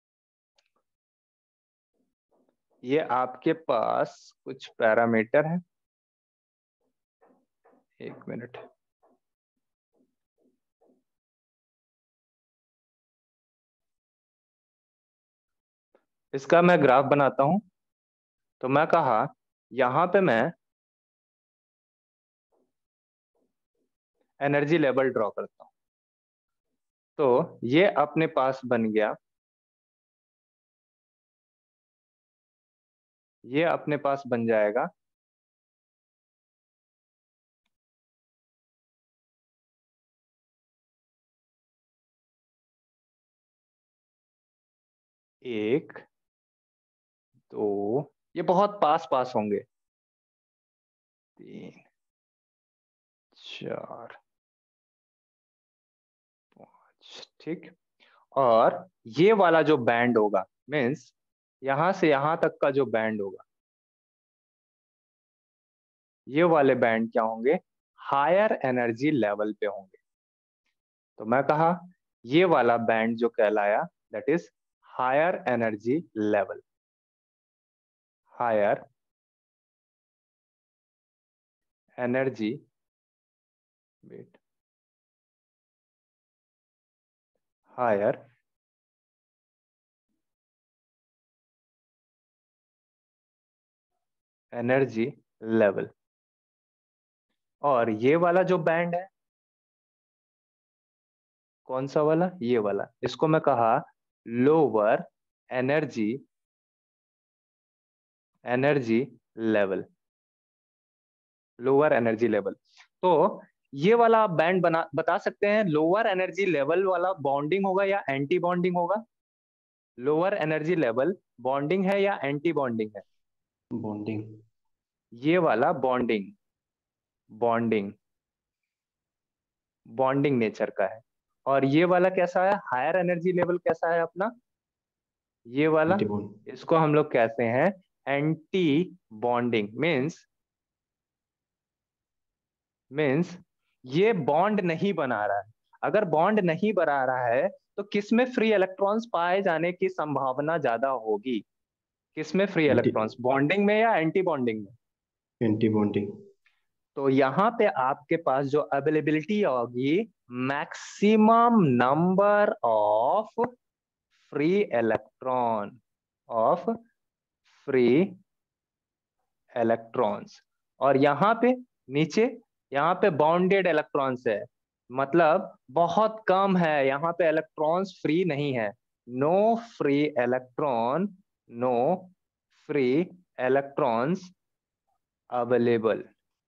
ये आपके पास कुछ पैरामीटर है, एक मिनट। इसका मैं ग्राफ बनाता हूं, तो मैं कहा यहां पे मैं एनर्जी लेवल ड्रॉ करता हूं, तो ये अपने पास बन गया, ये अपने पास बन जाएगा एक, दो, ये बहुत पास पास होंगे, तीन, चार, पांच, ठीक। और ये वाला जो बैंड होगा, मीन्स यहां से यहां तक का जो बैंड होगा, ये वाले बैंड क्या होंगे? हायर एनर्जी लेवल पे होंगे। तो मैं कहा ये वाला बैंड जो कहलाया that is higher energy level. Higher energy wait higher energy level. और ये वाला जो बैंड है, कौन सा वाला, ये वाला, इसको मैं कहा lower energy energy level. Lower energy level. तो ये वाला आप बैंड बता सकते हैं लोअर एनर्जी लेवल वाला बॉन्डिंग होगा या एंटी बॉन्डिंग होगा? लोअर एनर्जी लेवल बॉन्डिंग है या एंटी बॉन्डिंग है? बॉन्डिंग। ये वाला बॉन्डिंग बॉन्डिंग बॉन्डिंग नेचर का है। और ये वाला कैसा है, हायर एनर्जी लेवल कैसा है अपना, ये वाला, एंटी बॉन्ड। इसको हम लोग कहते हैं एंटी बॉन्डिंग। मीन्स ये बॉन्ड नहीं बना रहा है। अगर बॉन्ड नहीं बना रहा है तो किसमें फ्री इलेक्ट्रॉन्स पाए जाने की संभावना ज्यादा होगी? किसमें फ्री एंटी इलेक्ट्रॉन्स, बॉन्डिंग में या एंटी बॉन्डिंग में? Anti bonding. तो यहाँ पे आपके पास जो अवेलेबिलिटी होगी, maximum number of free electron of free electrons. और यहाँ पे नीचे, यहाँ पे बाउंडेड इलेक्ट्रॉन्स है, मतलब बहुत कम है, यहाँ पे इलेक्ट्रॉन्स फ्री नहीं है। No free electron, no free electrons available.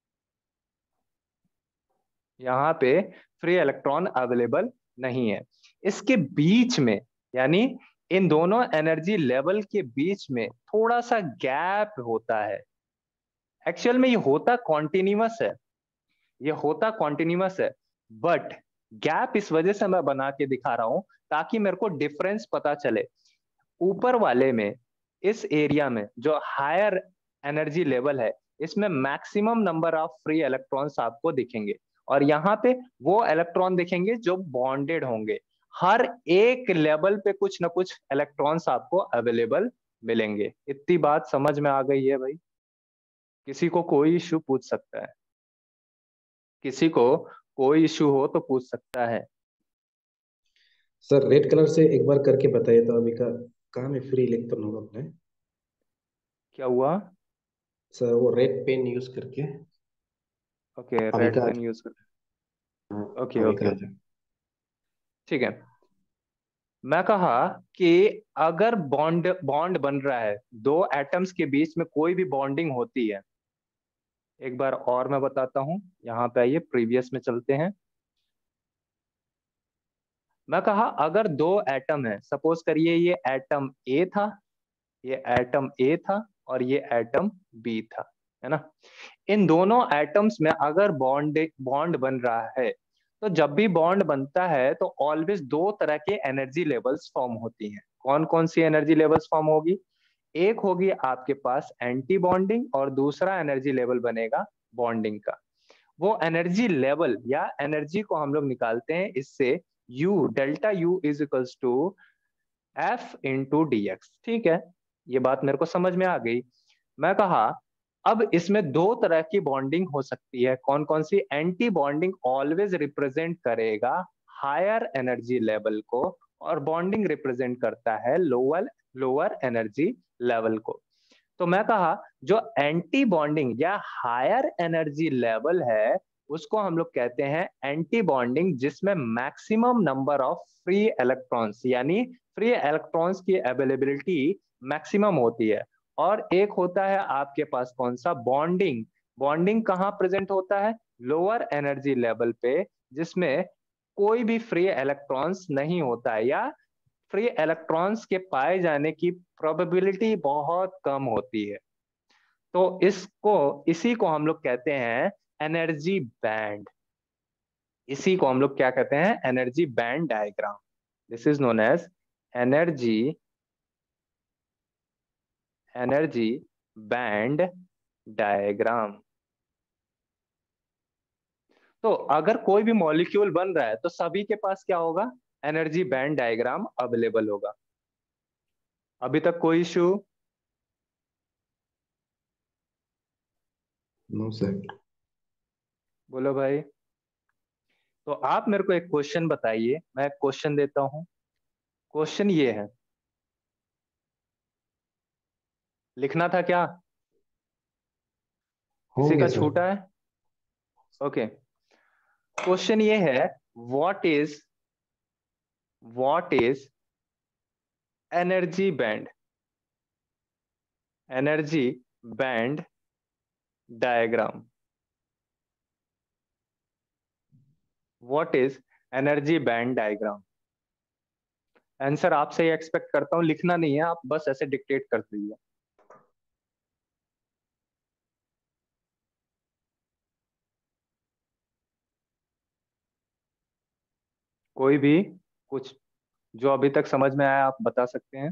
यहाँ पे फ्री इलेक्ट्रॉन अवेलेबल नहीं है। इसके बीच में, यानी इन दोनों एनर्जी लेवल के बीच में थोड़ा सा गैप होता है। एक्चुअल में ये होता कॉन्टिन्यूअस है, ये होता कॉन्टिन्यूअस है, बट गैप इस वजह से मैं बना के दिखा रहा हूं ताकि मेरे को डिफरेंस पता चले। ऊपर वाले में, इस एरिया में जो हायर एनर्जी लेवल है, इसमें maximum number of free electrons आपको दिखेंगे। और यहाँ पे वो इलेक्ट्रॉन दिखेंगे जो बॉन्डेड होंगे। हर एक लेवल पे कुछ ना कुछ इलेक्ट्रॉन्स आपको अवेलेबल मिलेंगे। इतनी बात समझ में आ गई है भाई? किसी को कोई इश्यू पूछ सकता है, किसी को कोई इश्यू हो तो पूछ सकता है। सर रेड कलर से एक बार करके बताइए तो अभी का कहाँ में फ्री इलेक्ट्रॉन होगा अपने। क्या हुआ? सर वो रेड पेन यूज करके ओके, अभी रेड का। पेन यूज कर। हाँ, ओके अभी ओके का। ओके, ठीक है। मैं कहा कि अगर बॉन्ड बॉन्ड बन रहा है, दो एटम्स के बीच में कोई भी बॉन्डिंग होती है, एक बार और मैं बताता हूं। यहाँ पे आइए, प्रीवियस में चलते हैं। मैं कहा अगर दो एटम है, सपोज करिए ये एटम ए था, ये एटम ए था, और ये एटम बी था, है ना। इन दोनों एटम्स में अगर बॉन्ड बॉन्ड बन रहा है, तो जब भी बॉन्ड बनता है तो ऑलवेज दो तरह के एनर्जी लेवल्स फॉर्म होती हैं। कौन कौन सी एनर्जी लेवल्स फॉर्म होगी? एक होगी आपके पास एंटी बॉन्डिंग, और दूसरा एनर्जी लेवल बनेगा बॉन्डिंग का। वो एनर्जी लेवल या एनर्जी को हम लोग निकालते हैं इससे, u delta u is equals to F into d x. ठीक है, ये बात मेरे को समझ में आ गई। मैं कहा अब इसमें दो तरह की बॉन्डिंग हो सकती है। कौन कौन सी? एंटी बॉन्डिंग ऑलवेज रिप्रेजेंट करेगा हायर एनर्जी लेवल को, और बॉन्डिंग रिप्रेजेंट करता है लोअर लोअर एनर्जी लेवल को। तो मैं कहा जो एंटी बॉन्डिंग या हायर एनर्जी लेवल है, उसको हम लोग कहते हैं एंटी बॉन्डिंग, जिसमें maximum number of free electrons, यानी फ्री इलेक्ट्रॉन्स की अवेलेबिलिटी मैक्सिमम होती है। और एक होता है आपके पास कौन सा? बॉन्डिंग। बॉन्डिंग कहाँ प्रेजेंट होता है? लोअर एनर्जी लेवल पे, जिसमें कोई भी फ्री इलेक्ट्रॉन्स नहीं होता है, या फ्री इलेक्ट्रॉन्स के पाए जाने की प्रोबेबिलिटी बहुत कम होती है। तो इसी को हम लोग कहते हैं एनर्जी बैंड। इसी को हम लोग क्या कहते हैं? Energy band diagram. This is known as energy energy band diagram. तो अगर कोई भी मॉलिक्यूल बन रहा है तो सभी के पास क्या होगा, एनर्जी बैंड डायग्राम अवेलेबल होगा। अभी तक कोई इशू? No sir. बोलो भाई। तो आप मेरे को एक क्वेश्चन बताइए, मैं एक क्वेश्चन देता हूं। क्वेश्चन ये है, लिखना था क्या? हो किसी गया का सर। छूटा है? ओके। क्वेश्चन ये है, what is what is energy band, energy band diagram. What is energy band diagram? Answer आपसे ही एक्सपेक्ट करता हूं, लिखना नहीं है, आप बस ऐसे डिक्टेट कर दीजिए। कोई भी कुछ जो अभी तक समझ में आया आप बता सकते हैं।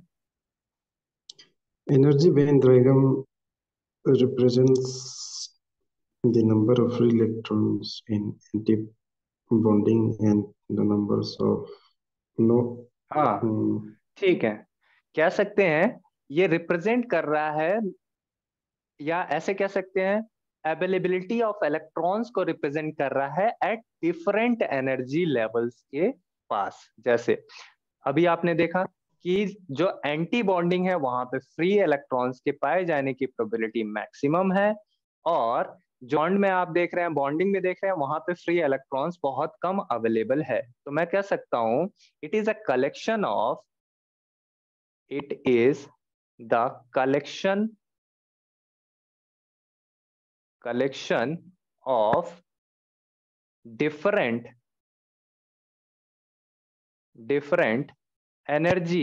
Energy band diagram represents the number of free electrons in anti-bonding and the numbers of no. हाँ, Hmm, ठीक है, कह सकते हैं ये रिप्रेजेंट कर रहा है, या ऐसे कह सकते हैं अवेलेबिलिटी ऑफ इलेक्ट्रॉन्स को रिप्रेजेंट कर रहा है एट डिफरेंट एनर्जी लेवल्स के पास। जैसे अभी आपने देखा कि जो एंटी बॉन्डिंग है वहां पे फ्री इलेक्ट्रॉन्स के पाए जाने की प्रोबेबिलिटी मैक्सिमम है, और जॉन्ड में आप देख रहे हैं, बॉन्डिंग में देख रहे हैं, वहां पे फ्री इलेक्ट्रॉन्स बहुत कम अवेलेबल है। तो मैं कह सकता हूं it is a collection of, it is the collection collection of different different energy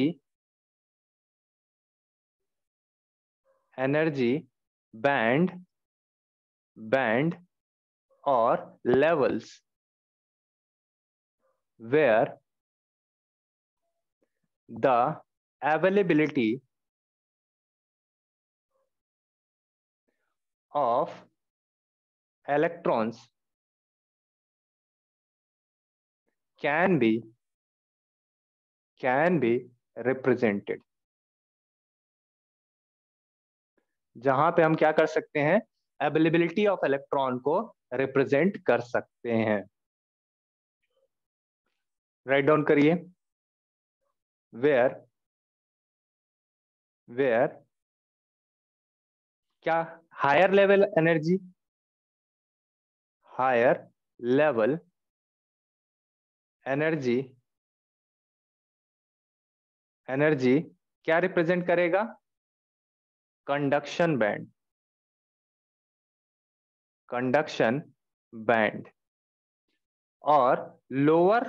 energy band band और levels where the availability of electrons can be represented। जहां पे हम क्या कर सकते हैं, अवेलेबिलिटी ऑफ इलेक्ट्रॉन को रिप्रेजेंट कर सकते हैं। राइट डाउन करिए, वेयर वेयर क्या, higher level energy, higher level energy energy क्या रिप्रेजेंट करेगा, कंडक्शन बैंड, कंडक्शन बैंड। और लोअर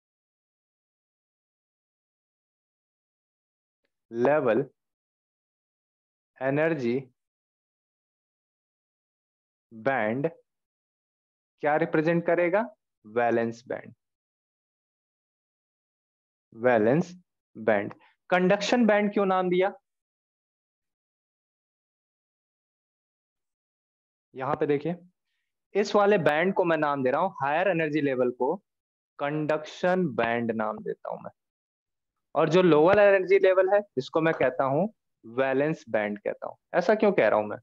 लेवल एनर्जी बैंड क्या रिप्रेजेंट करेगा, valence band, valence band. Conduction band क्यों नाम दिया, यहां पे देखिए, इस वाले बैंड को मैं नाम दे रहा हूं, हायर एनर्जी लेवल को कंडक्शन बैंड नाम देता हूं मैं, और जो लोअर एनर्जी लेवल है इसको मैं कहता हूं वैलेंस बैंड कहता हूं। ऐसा क्यों कह रहा हूं मैं?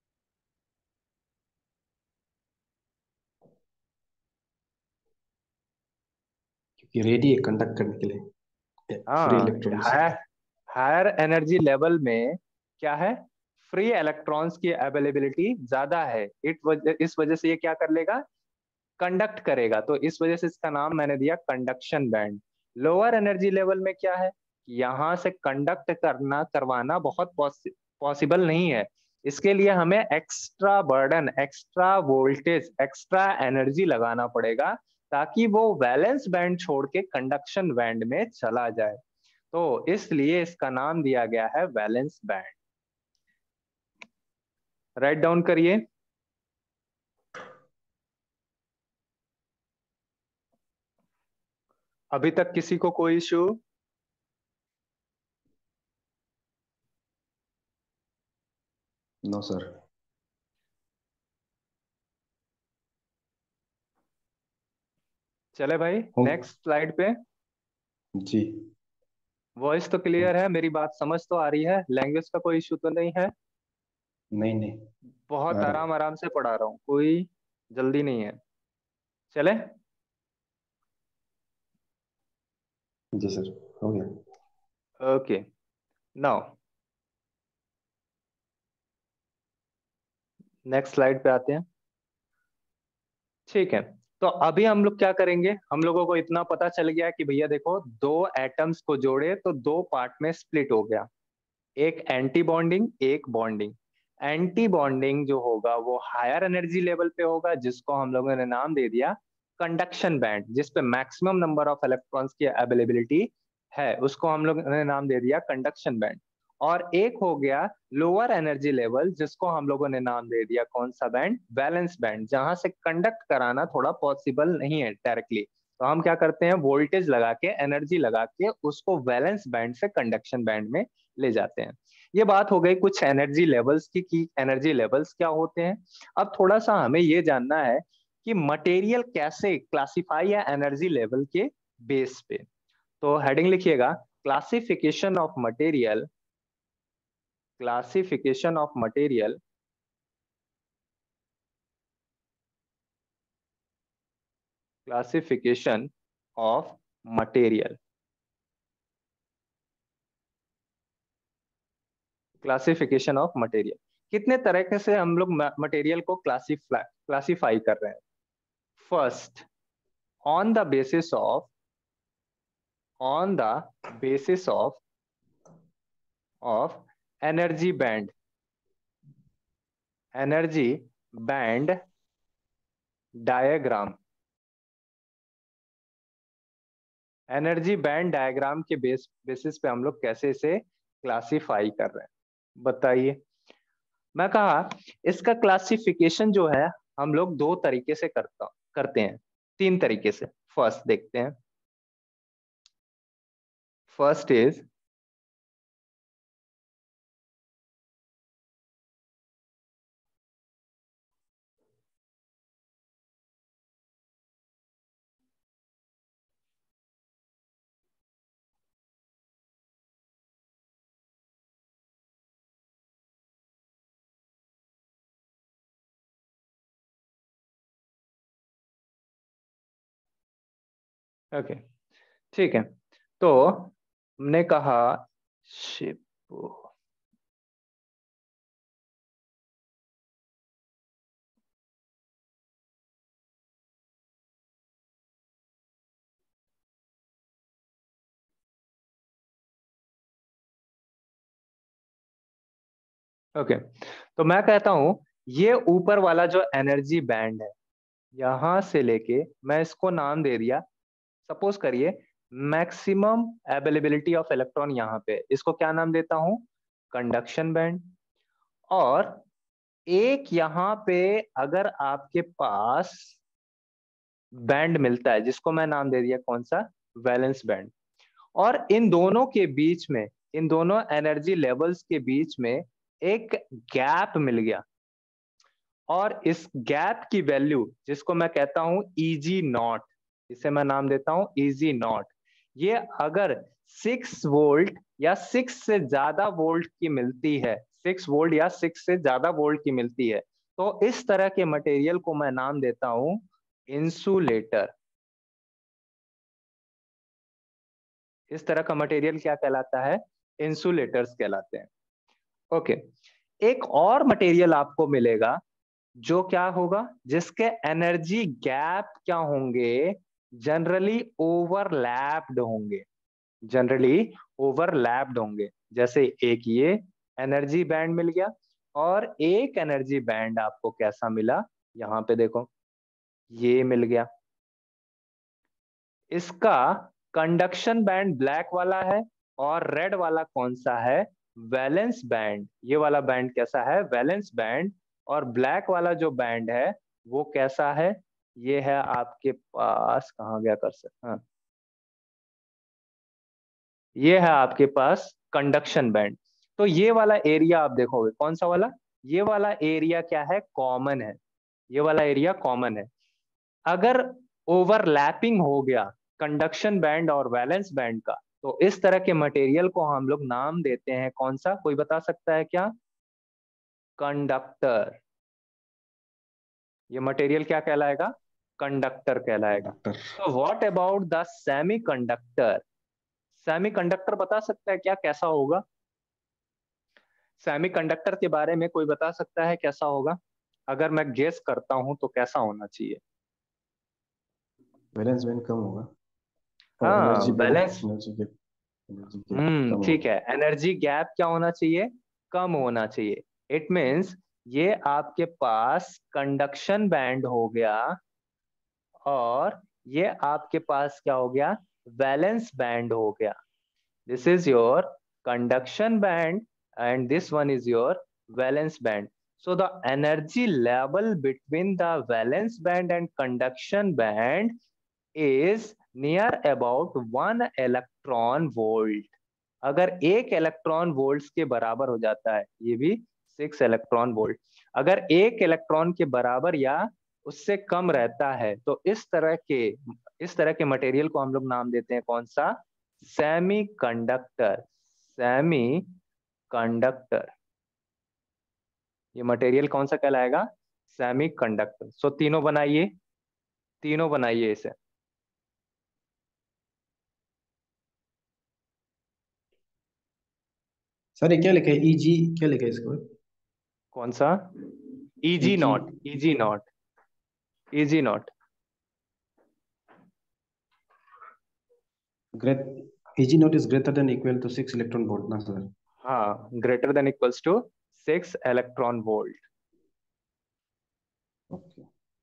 क्योंकि रेडी है कंडक्ट करने के लिए फ्री हाँ, electrons. Higher higher energy level में क्या है, फ्री इलेक्ट्रॉन्स की अवेलेबिलिटी ज्यादा है, इस वजह से ये क्या कर लेगा, कंडक्ट करेगा, तो इस वजह से इसका नाम मैंने दिया conduction band. Lower energy level में क्या है, यहां से कंडक्ट करना करवाना बहुत पॉसिबल नहीं है, इसके लिए हमें extra burden, extra voltage, extra energy लगाना पड़ेगा, ताकि वो वैलेंस बैंड छोड़ के कंडक्शन बैंड में चला जाए। तो इसलिए इसका नाम दिया गया है वैलेंस बैंड। राइट डाउन करिए। अभी तक किसी को कोई इशू? No sir. चले भाई हो नेक्स्ट स्लाइड पे। जी। वॉइस तो क्लियर है, मेरी बात समझ तो आ रही है, लैंग्वेज का कोई इशू तो नहीं है? नहीं नहीं, बहुत आ रहा आराम आराम से पढ़ा रहा हूँ, कोई जल्दी नहीं है। चले। है जी सर, हो गया। ओके, नाउ नेक्स्ट स्लाइड पे आते हैं। ठीक है, तो अभी हम लोग क्या करेंगे, हम लोगों को इतना पता चल गया कि भैया देखो, दो एटम्स को जोड़े तो दो पार्ट में स्प्लिट हो गया, एक एंटी बॉन्डिंग एक बॉन्डिंग। एंटी बॉन्डिंग जो होगा वो हायर एनर्जी लेवल पे होगा, जिसको हम लोगों ने नाम दे दिया कंडक्शन बैंड, जिसपे मैक्सिमम नंबर ऑफ इलेक्ट्रॉन्स की अवेलेबिलिटी है, उसको हम लोग ने नाम दे दिया कंडक्शन बैंड। और एक हो गया लोअर एनर्जी लेवल, जिसको हम लोगों ने नाम दे दिया कौन सा बैंड, वैलेंस बैंड, जहां से कंडक्ट कराना थोड़ा पॉसिबल नहीं है डायरेक्टली। तो हम क्या करते हैं, वोल्टेज लगा के एनर्जी लगा के उसको वैलेंस बैंड से कंडक्शन बैंड में ले जाते हैं। ये बात हो गई कुछ एनर्जी लेवल्स की कि एनर्जी लेवल्स क्या होते हैं। अब थोड़ा सा हमें ये जानना है कि मटेरियल कैसे क्लासिफाई या एनर्जी लेवल के बेस पे। तो हेडिंग लिखिएगा, classification of material, classification of material, classification of material, classification of material. कितने तरीके से हम लोग मटेरियल को क्लासिफाई कर रहे हैं। First, on the basis of, on the basis of energy band, energy band diagram, energy band diagram के बेसिस पे हम लोग कैसे इसे क्लासिफाई कर रहे हैं, बताइए। मैं कहा इसका क्लासिफिकेशन जो है हम लोग दो तरीके से करते हैं, तीन तरीके से। फर्स्ट देखते हैं, फर्स्ट इज ओके, ठीक है। तो हमने कहा शिप, ओके, तो मैं कहता हूं ये ऊपर वाला जो एनर्जी बैंड है, यहां से लेके मैं इसको नाम दे दिया, सपोज करिए मैक्सिमम अवेलेबिलिटी ऑफ इलेक्ट्रॉन, यहाँ पे इसको क्या नाम देता हूं, कंडक्शन बैंड। और एक यहाँ पे अगर आपके पास बैंड मिलता है, जिसको मैं नाम दे दिया कौन सा, वैलेंस बैंड। और इन दोनों के बीच में, इन दोनों एनर्जी लेवल्स के बीच में एक गैप मिल गया, और इस गैप की वैल्यू जिसको मैं कहता हूं इजी नॉट, इसे मैं नाम देता हूं इजी नॉट। ये अगर 6 वोल्ट या 6 से ज्यादा वोल्ट की मिलती है, 6 वोल्ट या 6 से ज्यादा वोल्ट की मिलती है, तो इस तरह के मटेरियल को मैं नाम देता हूं इंसुलेटर। इस तरह का मटेरियल क्या कहलाता है, इंसुलेटर्स कहलाते हैं। ओके, एक और मटेरियल आपको मिलेगा जो क्या होगा, जिसके एनर्जी गैप क्या होंगे, जनरली ओवरलैप्ड होंगे, जनरली ओवरलैप्ड होंगे। जैसे एक ये एनर्जी बैंड मिल गया, और एक एनर्जी बैंड आपको कैसा मिला, यहां पे देखो ये मिल गया। इसका कंडक्शन बैंड ब्लैक वाला है, और रेड वाला कौन सा है, वैलेंस बैंड। ये वाला बैंड कैसा है, वैलेंस बैंड। और ब्लैक वाला जो बैंड है वो कैसा है, ये है आपके पास, कहाँ गया कर सकते, हाँ, ये है आपके पास कंडक्शन बैंड। तो ये वाला एरिया आप देखोगे कौन सा वाला, ये वाला एरिया क्या है, कॉमन है, ये वाला एरिया कॉमन है। अगर ओवरलैपिंग हो गया कंडक्शन बैंड और वैलेंस बैंड का, तो इस तरह के मटेरियल को हम लोग नाम देते हैं कौन सा, कोई बता सकता है क्या? कंडक्टर। ये मटेरियल क्या कहलाएगा? कंडक्टर कहलाएगा। कंडक्टर। तो what about the semiconductor? Semiconductor बता सकता है क्या कैसा होगा? सेमीकंडक्टर के बारे में कोई बता सकता है कैसा होगा? अगर मैं गेस करता हूं तो कैसा होना चाहिए? वैलेंस बैंड कम होगा और हाँ, energy band, balance. Energy gap कम ठीक होगा। है, एनर्जी गैप क्या होना चाहिए? कम होना चाहिए। इट मीन्स ये आपके पास कंडक्शन बैंड हो गया और ये आपके पास क्या हो गया? वैलेंस बैंड हो गया। This is your conduction band and this one is your valence band. So the energy level between the valence band and conduction band is near about 1 electron volt. अगर 1 इलेक्ट्रॉन वोल्ट के बराबर हो जाता है, ये भी 6 इलेक्ट्रॉन वोल्ट, अगर 1 electron के बराबर या उससे कम रहता है तो इस तरह के मटेरियल को हम लोग नाम देते हैं कौन सा? Semi conductor. सेमी कंडक्टर, ये मटेरियल कौन सा कहलाएगा? Semi conductor. सो तीनों बनाइए, तीनों बनाइए इसे। सर ये क्या लिखा है? ईजी क्या लिखा है इसको? कौन सा? E g E g. Naught, E g naught, E g naught. Great. E g naught is greater than equal to 6 electron volt ना सर? हाँ, greater than equals to 6 electron volt. Okay.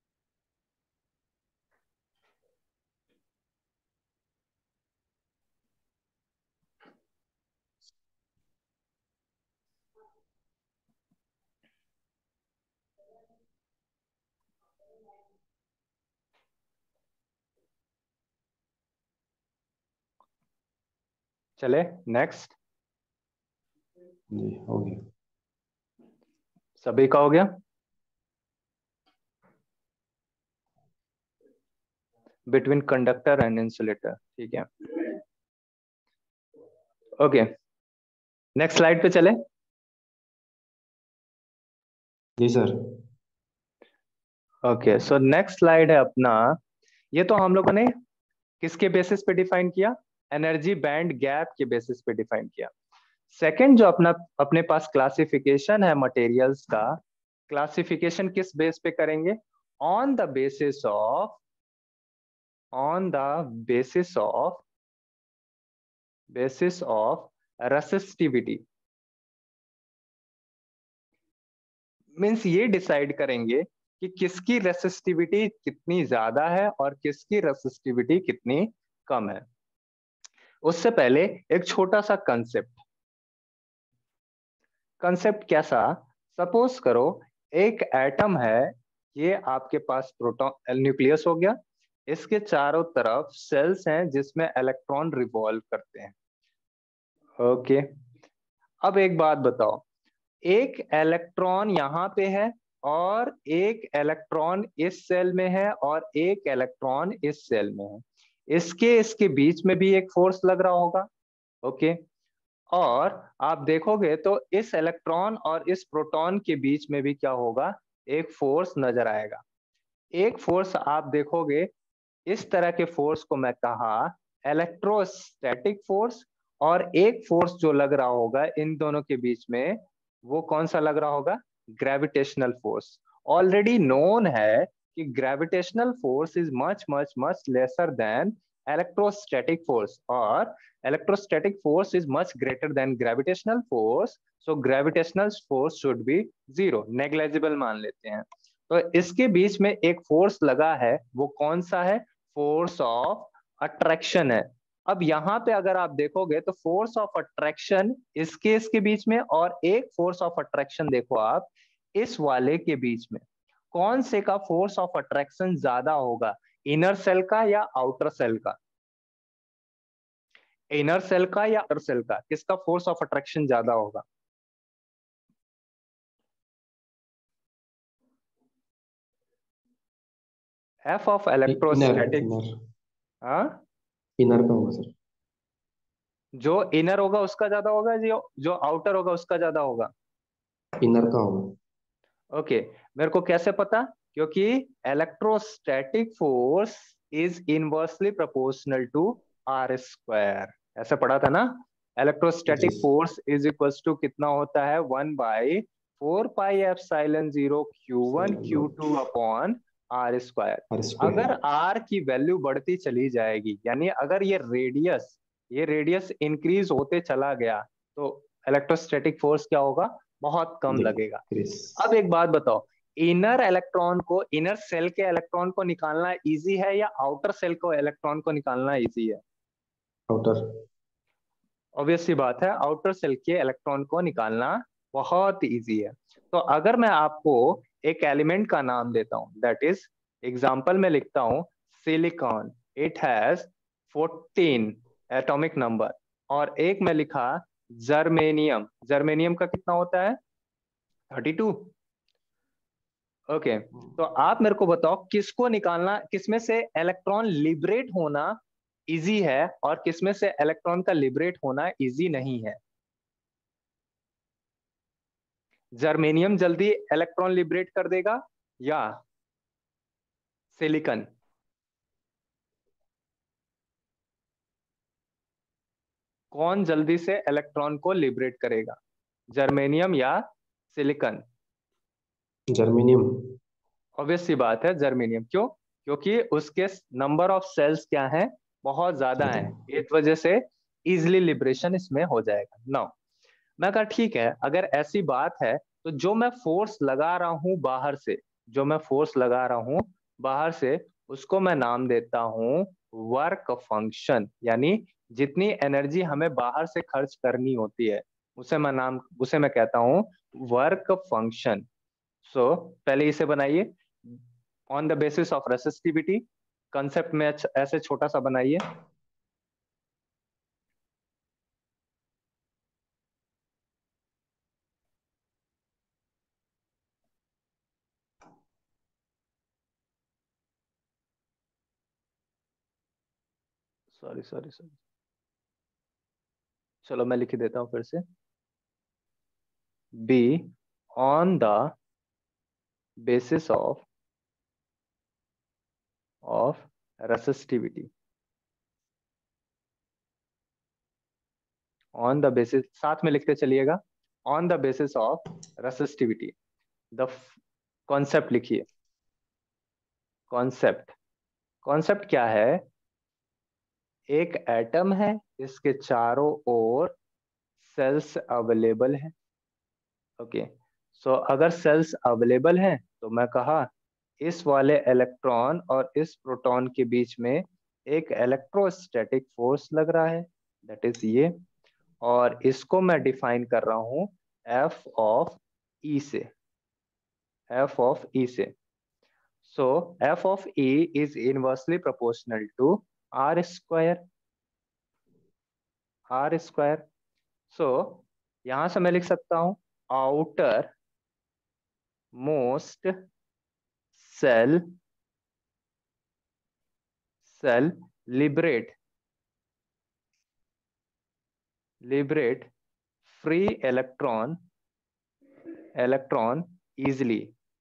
चले नेक्स्ट। जी हो गया। सभी का हो गया? बिटवीन कंडक्टर एंड इंसुलेटर, ठीक है। ओके, नेक्स्ट स्लाइड पे चले। जी sir. Okay, so next slide है अपना। ये तो हम लोगों ने किसके बेसिस पे डिफाइन किया? एनर्जी बैंड गैप के बेसिस पे डिफाइन किया। सेकंड जो अपना अपने पास क्लासिफिकेशन है मटेरियल्स का, क्लासिफिकेशन किस बेस पे करेंगे? On the basis of, on the basis of resistivity. Means ये डिसाइड करेंगे कि किसकी रेसिस्टिविटी कितनी ज्यादा है और किसकी रेसिस्टिविटी कितनी कम है। उससे पहले एक छोटा सा कंसेप्ट कैसा? सपोज करो एक एटम है, ये आपके पास प्रोटॉन न्यूक्लियस हो गया, इसके चारों तरफ सेल्स हैं जिसमें इलेक्ट्रॉन रिवॉल्व करते हैं। ओके, अब एक बात बताओ, एक इलेक्ट्रॉन यहाँ पे है और एक इलेक्ट्रॉन इस सेल में है और एक इलेक्ट्रॉन इस सेल में है, इसके बीच में भी एक फोर्स लग रहा होगा। ओके, और आप देखोगे तो इस इलेक्ट्रॉन और इस प्रोटॉन के बीच में भी क्या होगा? एक फोर्स नजर आएगा। एक फोर्स आप देखोगे, इस तरह के फोर्स को मैं कहा इलेक्ट्रोस्टैटिक फोर्स, और एक फोर्स जो लग रहा होगा इन दोनों के बीच में, वो कौन सा लग रहा होगा? Gravitational force. ऑलरेडी नोन है कि gravitational force is much much much lesser than electrostatic force, or electrostatic force is much greater than gravitational force, so gravitational force should be zero, negligible मान लेते हैं। तो इसके बीच में एक फोर्स लगा है, वो कौन सा है? फोर्स ऑफ अट्रैक्शन है। अब यहाँ पे अगर आप देखोगे तो फोर्स ऑफ अट्रैक्शन इसके बीच में, और एक फोर्स ऑफ अट्रैक्शन देखो आप इस वाले के बीच में, कौन से का फोर्स ऑफ अट्रैक्शन ज्यादा होगा? इनर सेल का या आउटर सेल का? इनर सेल का या आउटर सेल का, किसका फोर्स ऑफ अट्रैक्शन ज्यादा होगा? F of inner electrostatic. Inner हाँ, इनर का होगा सर। जो इनर होगा उसका ज्यादा होगा, जो जो आउटर होगा उसका ज्यादा होगा। इनर का होगा। ओके, मेरे को कैसे पता? क्योंकि electrostatic force is inversely proportional to r square, ऐसा पढ़ा था ना। जी electrostatic force is equals to कितना होता है, 1/4 pi epsilon 0 Q1 sir Q2 upon r square. R अगर स्क्वायर। आर की वैल्यू बढ़ती चली जाएगी, यानी अगर ये रेडियस इंक्रीज होते चला गया, तो इलेक्ट्रोस्टैटिक फोर्स क्या होगा, बहुत कम लगेगा। डिक्रीज। अब एक बात बताओ, इनर सेल के इलेक्ट्रॉन को निकालना इजी है या आउटर सेल को इलेक्ट्रॉन को निकालना इजी है? आउटर। ऑब्वियस सी बात है, आउटर सेल के इलेक्ट्रॉन को निकालना बहुत इजी है। तो अगर मैं आपको एक एलिमेंट का नाम देता हूं, दैट इज एग्जांपल में लिखता हूं silicon, it has 14 atomic number. और एक में लिखा जर्मेनियम, जर्मेनियम का कितना होता है, 32। ओके, तो आप मेरे को बताओ किसको निकालना, किसमें से इलेक्ट्रॉन लिबरेट होना इजी है और किसमें से इलेक्ट्रॉन का लिबरेट होना इजी नहीं है? जर्मेनियम जल्दी इलेक्ट्रॉन लिबरेट कर देगा या सिलिकॉन? कौन जल्दी से इलेक्ट्रॉन को लिबरेट करेगा, जर्मेनियम या सिलिकॉन? जर्मेनियम। ऑब्वियस सी बात है जर्मेनियम। क्यों? क्योंकि उसके नंबर ऑफ सेल्स क्या हैं, बहुत ज्यादा ज्यादा। हैं, इस वजह से इजिली लिबरेशन इसमें हो जाएगा। नाउ मैं कहा ठीक है, अगर ऐसी बात है तो जो मैं फोर्स लगा रहा हूं बाहर से, जो मैं फोर्स लगा रहा हूं बाहर से, उसको मैं नाम देता हूं वर्क फंक्शन। यानी जितनी एनर्जी हमें बाहर से खर्च करनी होती है, उसे मैं कहता हूं वर्क फंक्शन। सो पहले इसे बनाइए on the basis of resistivity, concept में ऐसे छोटा सा बनाइए। सॉरी सॉरी सॉरी, चलो मैं लिख ही देता हूँ फिर से। B on the basis of resistivity, on the basis, साथ में लिखते चलिएगा, on the basis of resistivity, the concept लिखिए। कॉन्सेप्ट क्या है, एक एटम है, इसके चारों ओर सेल्स अवेलेबल है। ओके, सो अगर सेल्स अवेलेबल हैं तो मैं कहा इस वाले इलेक्ट्रॉन और इस प्रोटॉन के बीच में एक इलेक्ट्रोस्टैटिक फोर्स लग रहा है, दैट इज ये। और इसको मैं डिफाइन कर रहा हूं एफ ऑफ ई से, एफ ऑफ ई से। So F of E is inversely proportional to r square, r square. So यहां से मैं लिख सकता हूं outermost shell, shell liberate, liberate free electron, electron easily,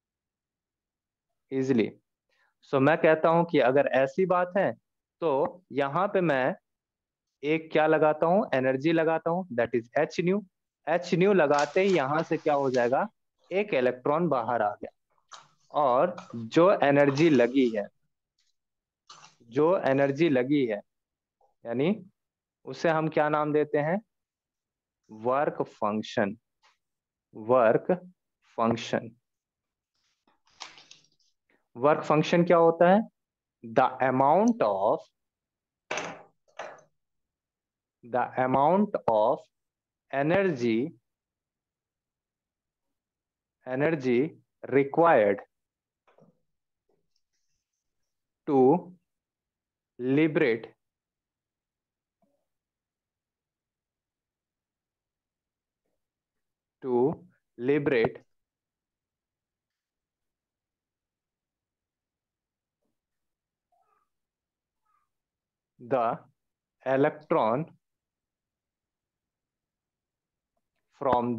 easily. So मैं कहता हूं कि अगर ऐसी बात है तो यहां पे मैं एक क्या लगाता हूं, एनर्जी लगाता हूं, that is h nu. H nu लगाते ही यहां से क्या हो जाएगा, एक इलेक्ट्रॉन बाहर आ गया। और जो एनर्जी लगी है, जो एनर्जी लगी है, यानी उसे हम क्या नाम देते हैं, work function, work function. Work function क्या होता है, the amount of, the amount of energy, energy required to liberate, to liberate the electron from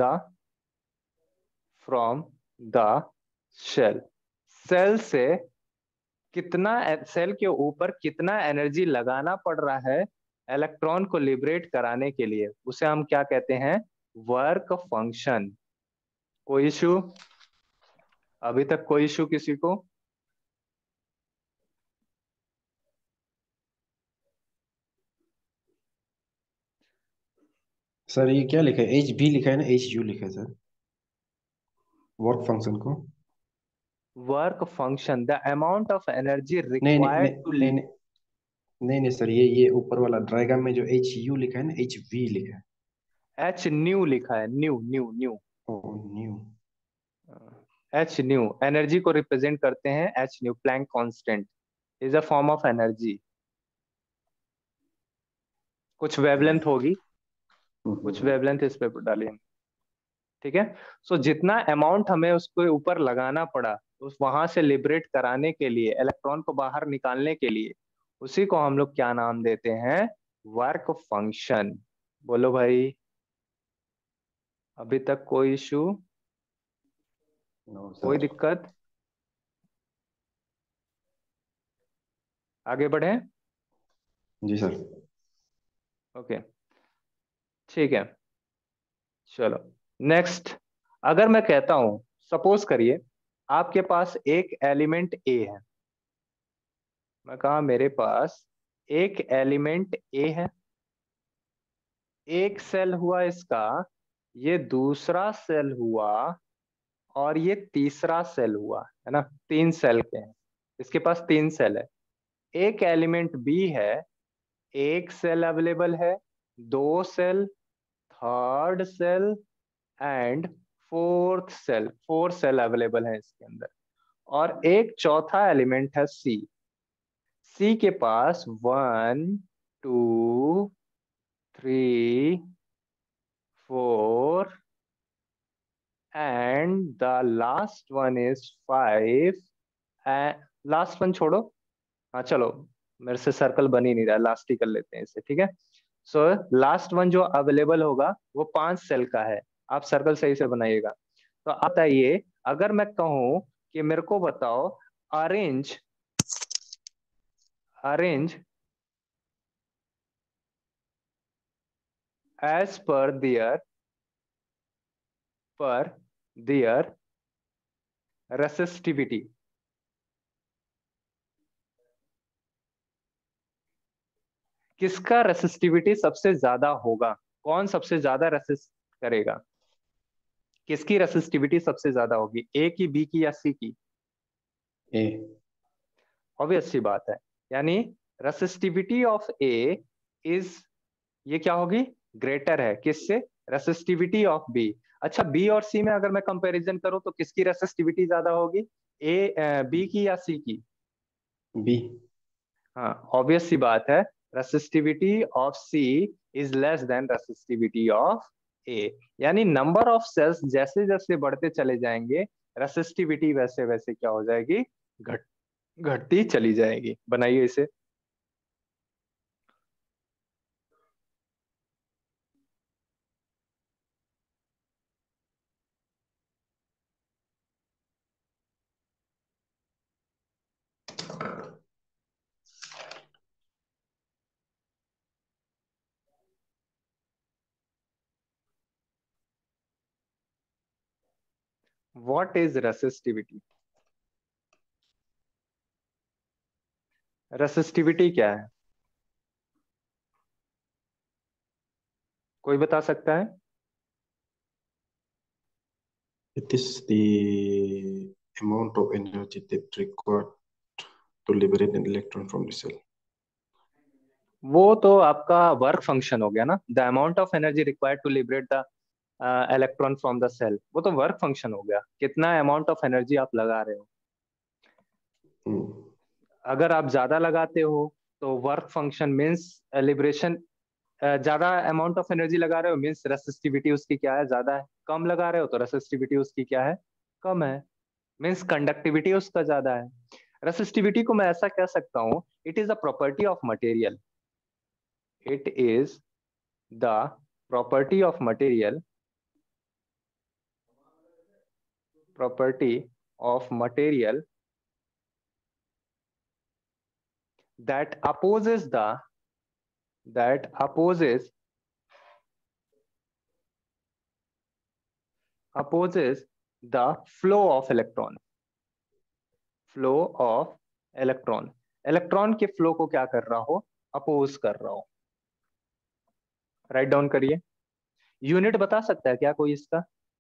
the shell. Shell से कितना, सेल के ऊपर कितना एनर्जी लगाना पड़ रहा है इलेक्ट्रॉन को लिबरेट कराने के लिए, उसे हम क्या कहते हैं? Work function. कोई इशू? अभी तक कोई इशू किसी को? सर ये क्या लिखा है, एच भी लिखा है ना, एच यू लिखा है सर वर्क फंक्शन को। Work function, the amount of energy नहीं नहीं रिक्वायर्ड नहीं टू। नहीं नहीं नहीं नहीं सर, ये ऊपर वाला डायग्राम में जो एच यू लिखा है ना, एच वी लिखा है। एच न्यू लिखा है, nu nu nu. Oh nu. H nu energy को रिप्रेजेंट करते हैं। H nu Planck constant is a form of energy. कुछ वेवलेंथ होगी, कुछ वेवलेंथ इस पे डालिए, ठीक है। सो जितना अमाउंट हमें उसके ऊपर लगाना पड़ा उस वहां से लिबरेट कराने के लिए, इलेक्ट्रॉन को बाहर निकालने के लिए, उसी को हम लोग क्या नाम देते हैं? Work function. बोलो भाई, अभी तक कोई इशू, नो कोई सर। दिक्कत? आगे बढ़े? जी सर। ओके, ठीक है, चलो नेक्स्ट। अगर मैं कहता हूं, सपोज करिए आपके पास एक एलिमेंट ए है। मैं कहा मेरे पास एक एलिमेंट ए है, एक सेल हुआ इसका, ये दूसरा सेल हुआ, और ये तीसरा सेल हुआ, है ना? तीन सेल के हैं, इसके पास तीन सेल है। एक एलिमेंट बी है, एक सेल अवेलेबल है, दो shell, third shell and fourth shell, four shell available है इसके अंदर। और एक चौथा एलिमेंट है सी। सी के पास 1 2 3 4 and the last one is 5। Last one छोड़ो, हाँ चलो, मेरे से सर्कल बन ही नहीं रहा, लास्ट ही कर लेते हैं इसे, ठीक है। सो लास्ट वन जो अवेलेबल होगा वो 5 सेल का है। आप सर्कल सही से बनाइएगा। तो आता ये, अगर मैं कहूं कि मेरे को बताओ, अरेंज अरेंज एज पर दियर रेसिस्टिविटी। किसका रेसिस्टिविटी सबसे ज्यादा होगा? कौन सबसे ज्यादा रेसिस्ट करेगा? किसकी रेसिस्टिविटी सबसे ज्यादा होगी, ए की, बी की, या सी की? ए। ऑब्वियस सी बात है। यानी रेसिस्टिविटी ऑफ ए इज, ये क्या होगी? ग्रेटर है किससे? Resistivity of B. अच्छा, बी और सी में अगर मैं कंपैरिजन करूं तो किसकी रेसिस्टिविटी ज्यादा होगी? बी की या सी की? बी। हाँ, ऑब्वियस सी बात है, resistivity of C is less than resistivity of A. यानी नंबर ऑफ सेल्स जैसे जैसे बढ़ते चले जाएंगे, रेसिस्टिविटी वैसे वैसे क्या हो जाएगी? घट घटती चली जाएगी। बनाइए इसे। What is resistivity? रेसिस्टिविटी क्या है? कोई बता सकता है? It is the amount of energy that required to liberate an electron from the cell. वो तो आपका वर्क फंक्शन हो गया ना। The amount of energy required to liberate the electron from the shell, वो तो वर्क फंक्शन हो गया, कितना अमाउंट ऑफ एनर्जी आप लगा रहे हो। Hmm. अगर आप ज्यादा लगाते हो तो वर्क फंक्शन मीन्स लिबरेशन, ज्यादा अमाउंट ऑफ एनर्जी लगा रहे हो मीन्स रेसिस्टिविटी उसकी क्या है? ज्यादा है। कम लगा रहे हो तो रेसिस्टिविटी उसकी क्या है? कम है। मीन्स कंडक्टिविटी उसका ज्यादा है। रेसिस्टिविटी को मैं ऐसा कह सकता हूँ, it is a property of material. It is the property of material that opposes the flow of electron. इलेक्ट्रॉन के फ्लो को क्या कर रहा हो, अपोज कर रहा हो. राइट डाउन करिए. यूनिट बता सकता है क्या कोई इसका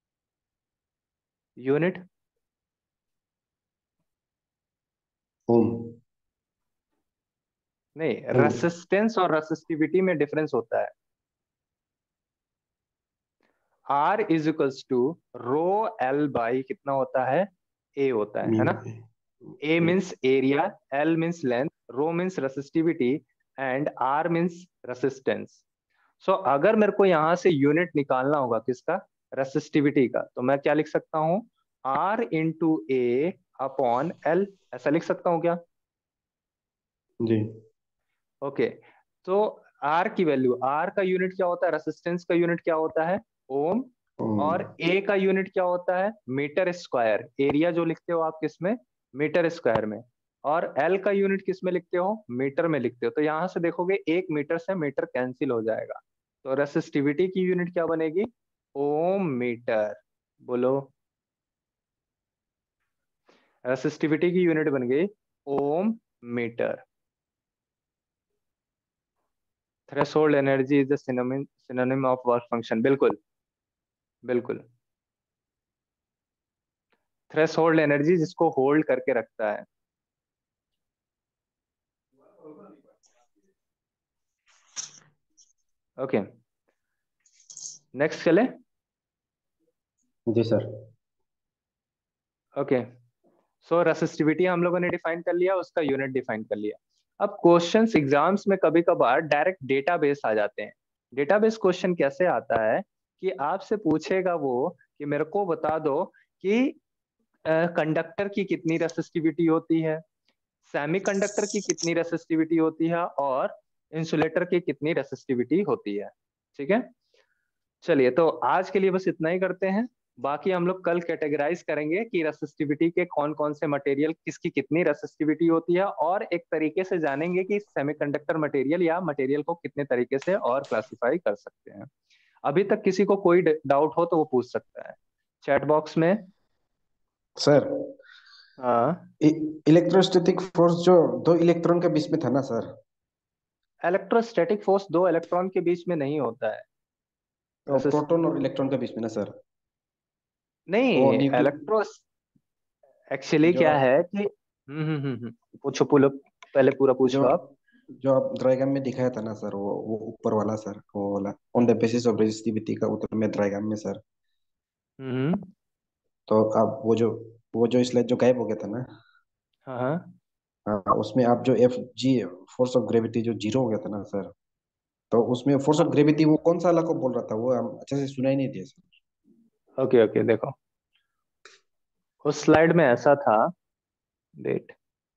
यूनिट? ओम. नहीं, रेसिस्टेंस और रेसिस्टिविटी में डिफरेंस होता है. R is equals to rho L by कितना होता है, A होता है ना. A means area, L means length, rho means resistivity and R means resistance. So अगर मेरे को यहां से यूनिट निकालना होगा किसका, रेसिस्टिविटी का, तो मैं क्या लिख सकता हूं, R into A upon L. ऐसा लिख सकता हूं क्या? जी. ओके. तो R की वैल्यू, R का यूनिट क्या होता है, रेसिस्टेंस का यूनिट क्या होता है, ओम. और A का यूनिट क्या होता है, मीटर स्क्वायर. एरिया जो लिखते हो आप किसमें, मीटर स्क्वायर में. और L का यूनिट किस में लिखते हो, मीटर में लिखते हो. तो यहां से देखोगे 1 मीटर से मीटर कैंसिल हो जाएगा. तो रेसिस्टिविटी की यूनिट क्या बनेगी, ओम मीटर. बोलो, रेसिस्टिविटी की यूनिट बन गई ohm metre. Threshold energy is the synonym of work function. बिल्कुल बिल्कुल. थ्रेशोल्ड एनर्जी जिसको होल्ड करके रखता है. ओके, नेक्स्ट चले. जी सर. ओके, सो रेसिस्टिविटी हम लोगों ने डिफाइन कर लिया, उसका यूनिट डिफाइन कर लिया. अब क्वेश्चंस एग्जाम्स में कभी कभार डायरेक्ट डेटाबेस आ जाते हैं. डेटाबेस क्वेश्चन कैसे आता है कि आपसे पूछेगा वो कि मेरे को बता दो कि कंडक्टर की कितनी रेसिस्टिविटी होती है, सेमीकंडक्टर की कितनी रेसिस्टिविटी होती है, और इंसुलेटर की कितनी रेसिस्टिविटी होती है. ठीक है, चलिए तो आज के लिए बस इतना ही करते हैं. बाकी हम लोग कल कैटेगराइज करेंगे कि रेसिस्टिविटी के कौन कौन से मटेरियल किसकी कितनी रेसिस्टिविटी होती है, और एक तरीके से जानेंगे कि सेमीकंडक्टर मटेरियल या मटेरियल को कितने तरीके से और क्लासिफाई कर सकते हैं. अभी तक किसी को कोई डाउट हो तो वो पूछ सकता है चैट बॉक्स में. सर, हाँ, इलेक्ट्रोस्टैटिक फोर्स जो दो इलेक्ट्रॉन के बीच में था ना सर, इलेक्ट्रोस्टैटिक फोर्स दो इलेक्ट्रॉन के बीच में नहीं होता है. तो प्रोटॉन और इलेक्ट्रॉन के बीच में ना सर, वो नहीं, इलेक्ट्रो एक्चुअली जो क्या आप है कि पूछो पूछो, पहले पूरा जो पूछो आप. जो आप डायग्राम में दिखाया था ना सर, वो ऊपर वाला सर, वो वाला on the basis of resistivity का उत्तर में डायग्राम में सर. हम्म. तो आप वो जो स्लाइड जो गायब हो गया था ना, हाँ हाँ. हाँ, उसमें आप जो F G force of gravity जो जीरो हो गया था ना सर, तो उसमें फोर्स ऑफ ग्रेविटी वो कौन सा वाला को बोल रहा था, वो हम अच्छे से सुनाई नहीं दिया सर. ओके ओके, देखो उस स्लाइड में ऐसा था, डेट.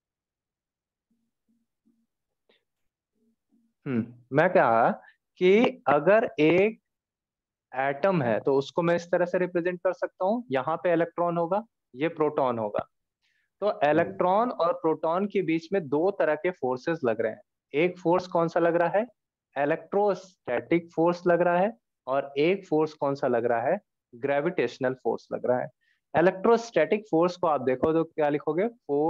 मैं कहा कि अगर एक एटम है तो उसको मैं इस तरह से रिप्रेजेंट कर सकता हूं, यहाँ पे इलेक्ट्रॉन होगा, ये प्रोटॉन होगा. तो इलेक्ट्रॉन और प्रोटॉन के बीच में दो तरह के फोर्सेस लग रहे हैं. एक फोर्स कौन सा लग रहा है, इलेक्ट्रोस्टैटिक फोर्स लग रहा है, और एक फोर्स कौन सा लग रहा है, ग्रेविटेशनल फोर्स लग रहा है. इलेक्ट्रोस्टैटिक फोर्स को आप देखो तो क्या लिखोगे,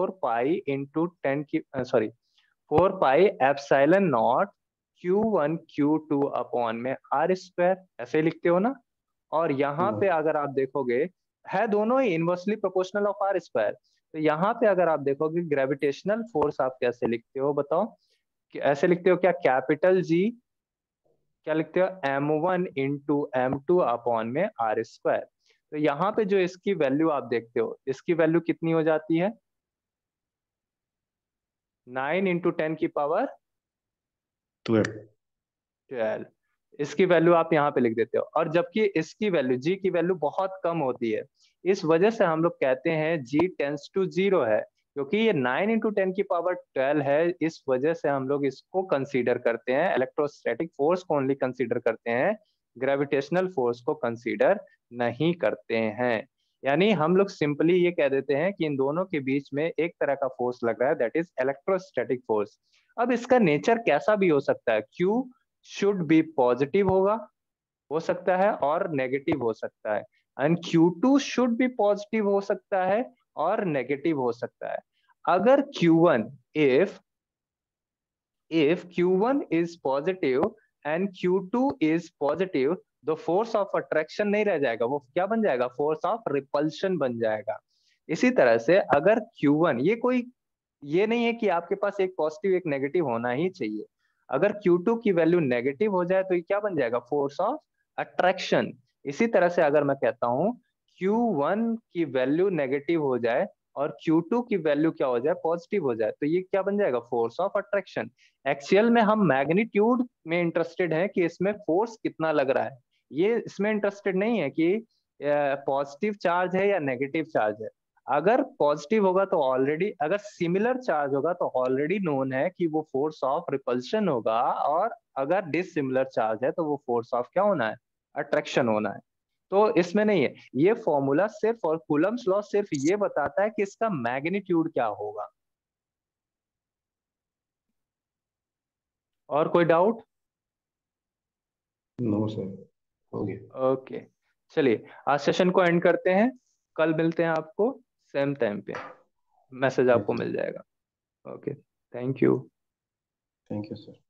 4 पाई Q1 Q2 अपॉन में R स्क्वायर, ऐसे लिखते हो ना. और यहाँ पे अगर आप देखोगे, है दोनों ही inversely proportional of R square. तो यहाँ पे अगर आप देखोगे ग्रेविटेशनल फोर्स आप कैसे लिखते हो बताओ, कि ऐसे लिखते हो क्या, कैपिटल G, क्या लिखते हो, M1 इंटू M2 अपॉन में R स्क्वायर. तो यहाँ पे जो इसकी वैल्यू आप देखते हो, इसकी वैल्यू कितनी हो जाती है, 9 इंटू 10 की पावर 12. इसकी वैल्यू आप यहाँ पे लिख देते हो. और जबकि इसकी वैल्यू G की वैल्यू बहुत कम होती है, इस वजह से हम लोग कहते हैं G टेंस टू 0 है, क्योंकि ये 9 × 10⁻12 है, इस वजह से हम लोग इसको कंसीडर करते हैं, इलेक्ट्रोस्टैटिक फोर्स को ओनली कंसीडर करते हैं, ग्रेविटेशनल फोर्स को कंसीडर नहीं करते हैं। यानी हम लोग सिंपली ये कह देते हैं कि इन दोनों के बीच में एक तरह का फोर्स लग रहा है, दैट इज इलेक्ट्रोस्टैटिक फोर्स। अब इसका नेचर कैसा भी हो सकता है, Q शुड बी पॉजिटिव होगा, हो सकता है, और नेगेटिव हो सकता है, and Q2 should be positive हो सकता है और नेगेटिव हो सकता है। अगर Q1 if Q1 is positive and Q2 is positive, the force of attraction नहीं रह जाएगा, वो क्या बन जाएगा, फोर्स ऑफ रिपल्शन बन जाएगा। इसी तरह से अगर Q1, ये नहीं है कि आपके पास एक पॉजिटिव एक नेगेटिव होना ही चाहिए, अगर Q2 की वैल्यू नेगेटिव हो जाए तो ये क्या बन जाएगा, फोर्स ऑफ अट्रैक्शन। इसी तरह से अगर मैं कहता हूं Q1 की वैल्यू नेगेटिव हो जाए और Q2 की वैल्यू क्या हो जाए, पॉजिटिव हो जाए, तो ये क्या बन जाएगा, फोर्स ऑफ अट्रैक्शन। एक्चुअल में हम मैग्नीट्यूड में इंटरेस्टेड हैं कि इसमें फोर्स कितना लग रहा है, ये इसमें इंटरेस्टेड नहीं है कि पॉजिटिव चार्ज है या नेगेटिव चार्ज है। अगर पॉजिटिव होगा तो ऑलरेडी, अगर सिमिलर चार्ज होगा तो ऑलरेडी नोन है कि वो फोर्स ऑफ रिपल्शन होगा, और अगर डिसिमिलर चार्ज है तो वो फोर्स ऑफ क्या होना है, अट्रैक्शन होना है। तो इसमें नहीं है, ये फॉर्मूला सिर्फ, और कूलम्स लॉ सिर्फ ये बताता है कि इसका मैग्नीट्यूड क्या होगा। और कोई डाउट? नो सर, हो गया। ओके, चलिए आज सेशन को एंड करते हैं, कल मिलते हैं आपको सेम टाइम पे, मैसेज आपको मिल जाएगा। Okay, thank you. Thank you sir.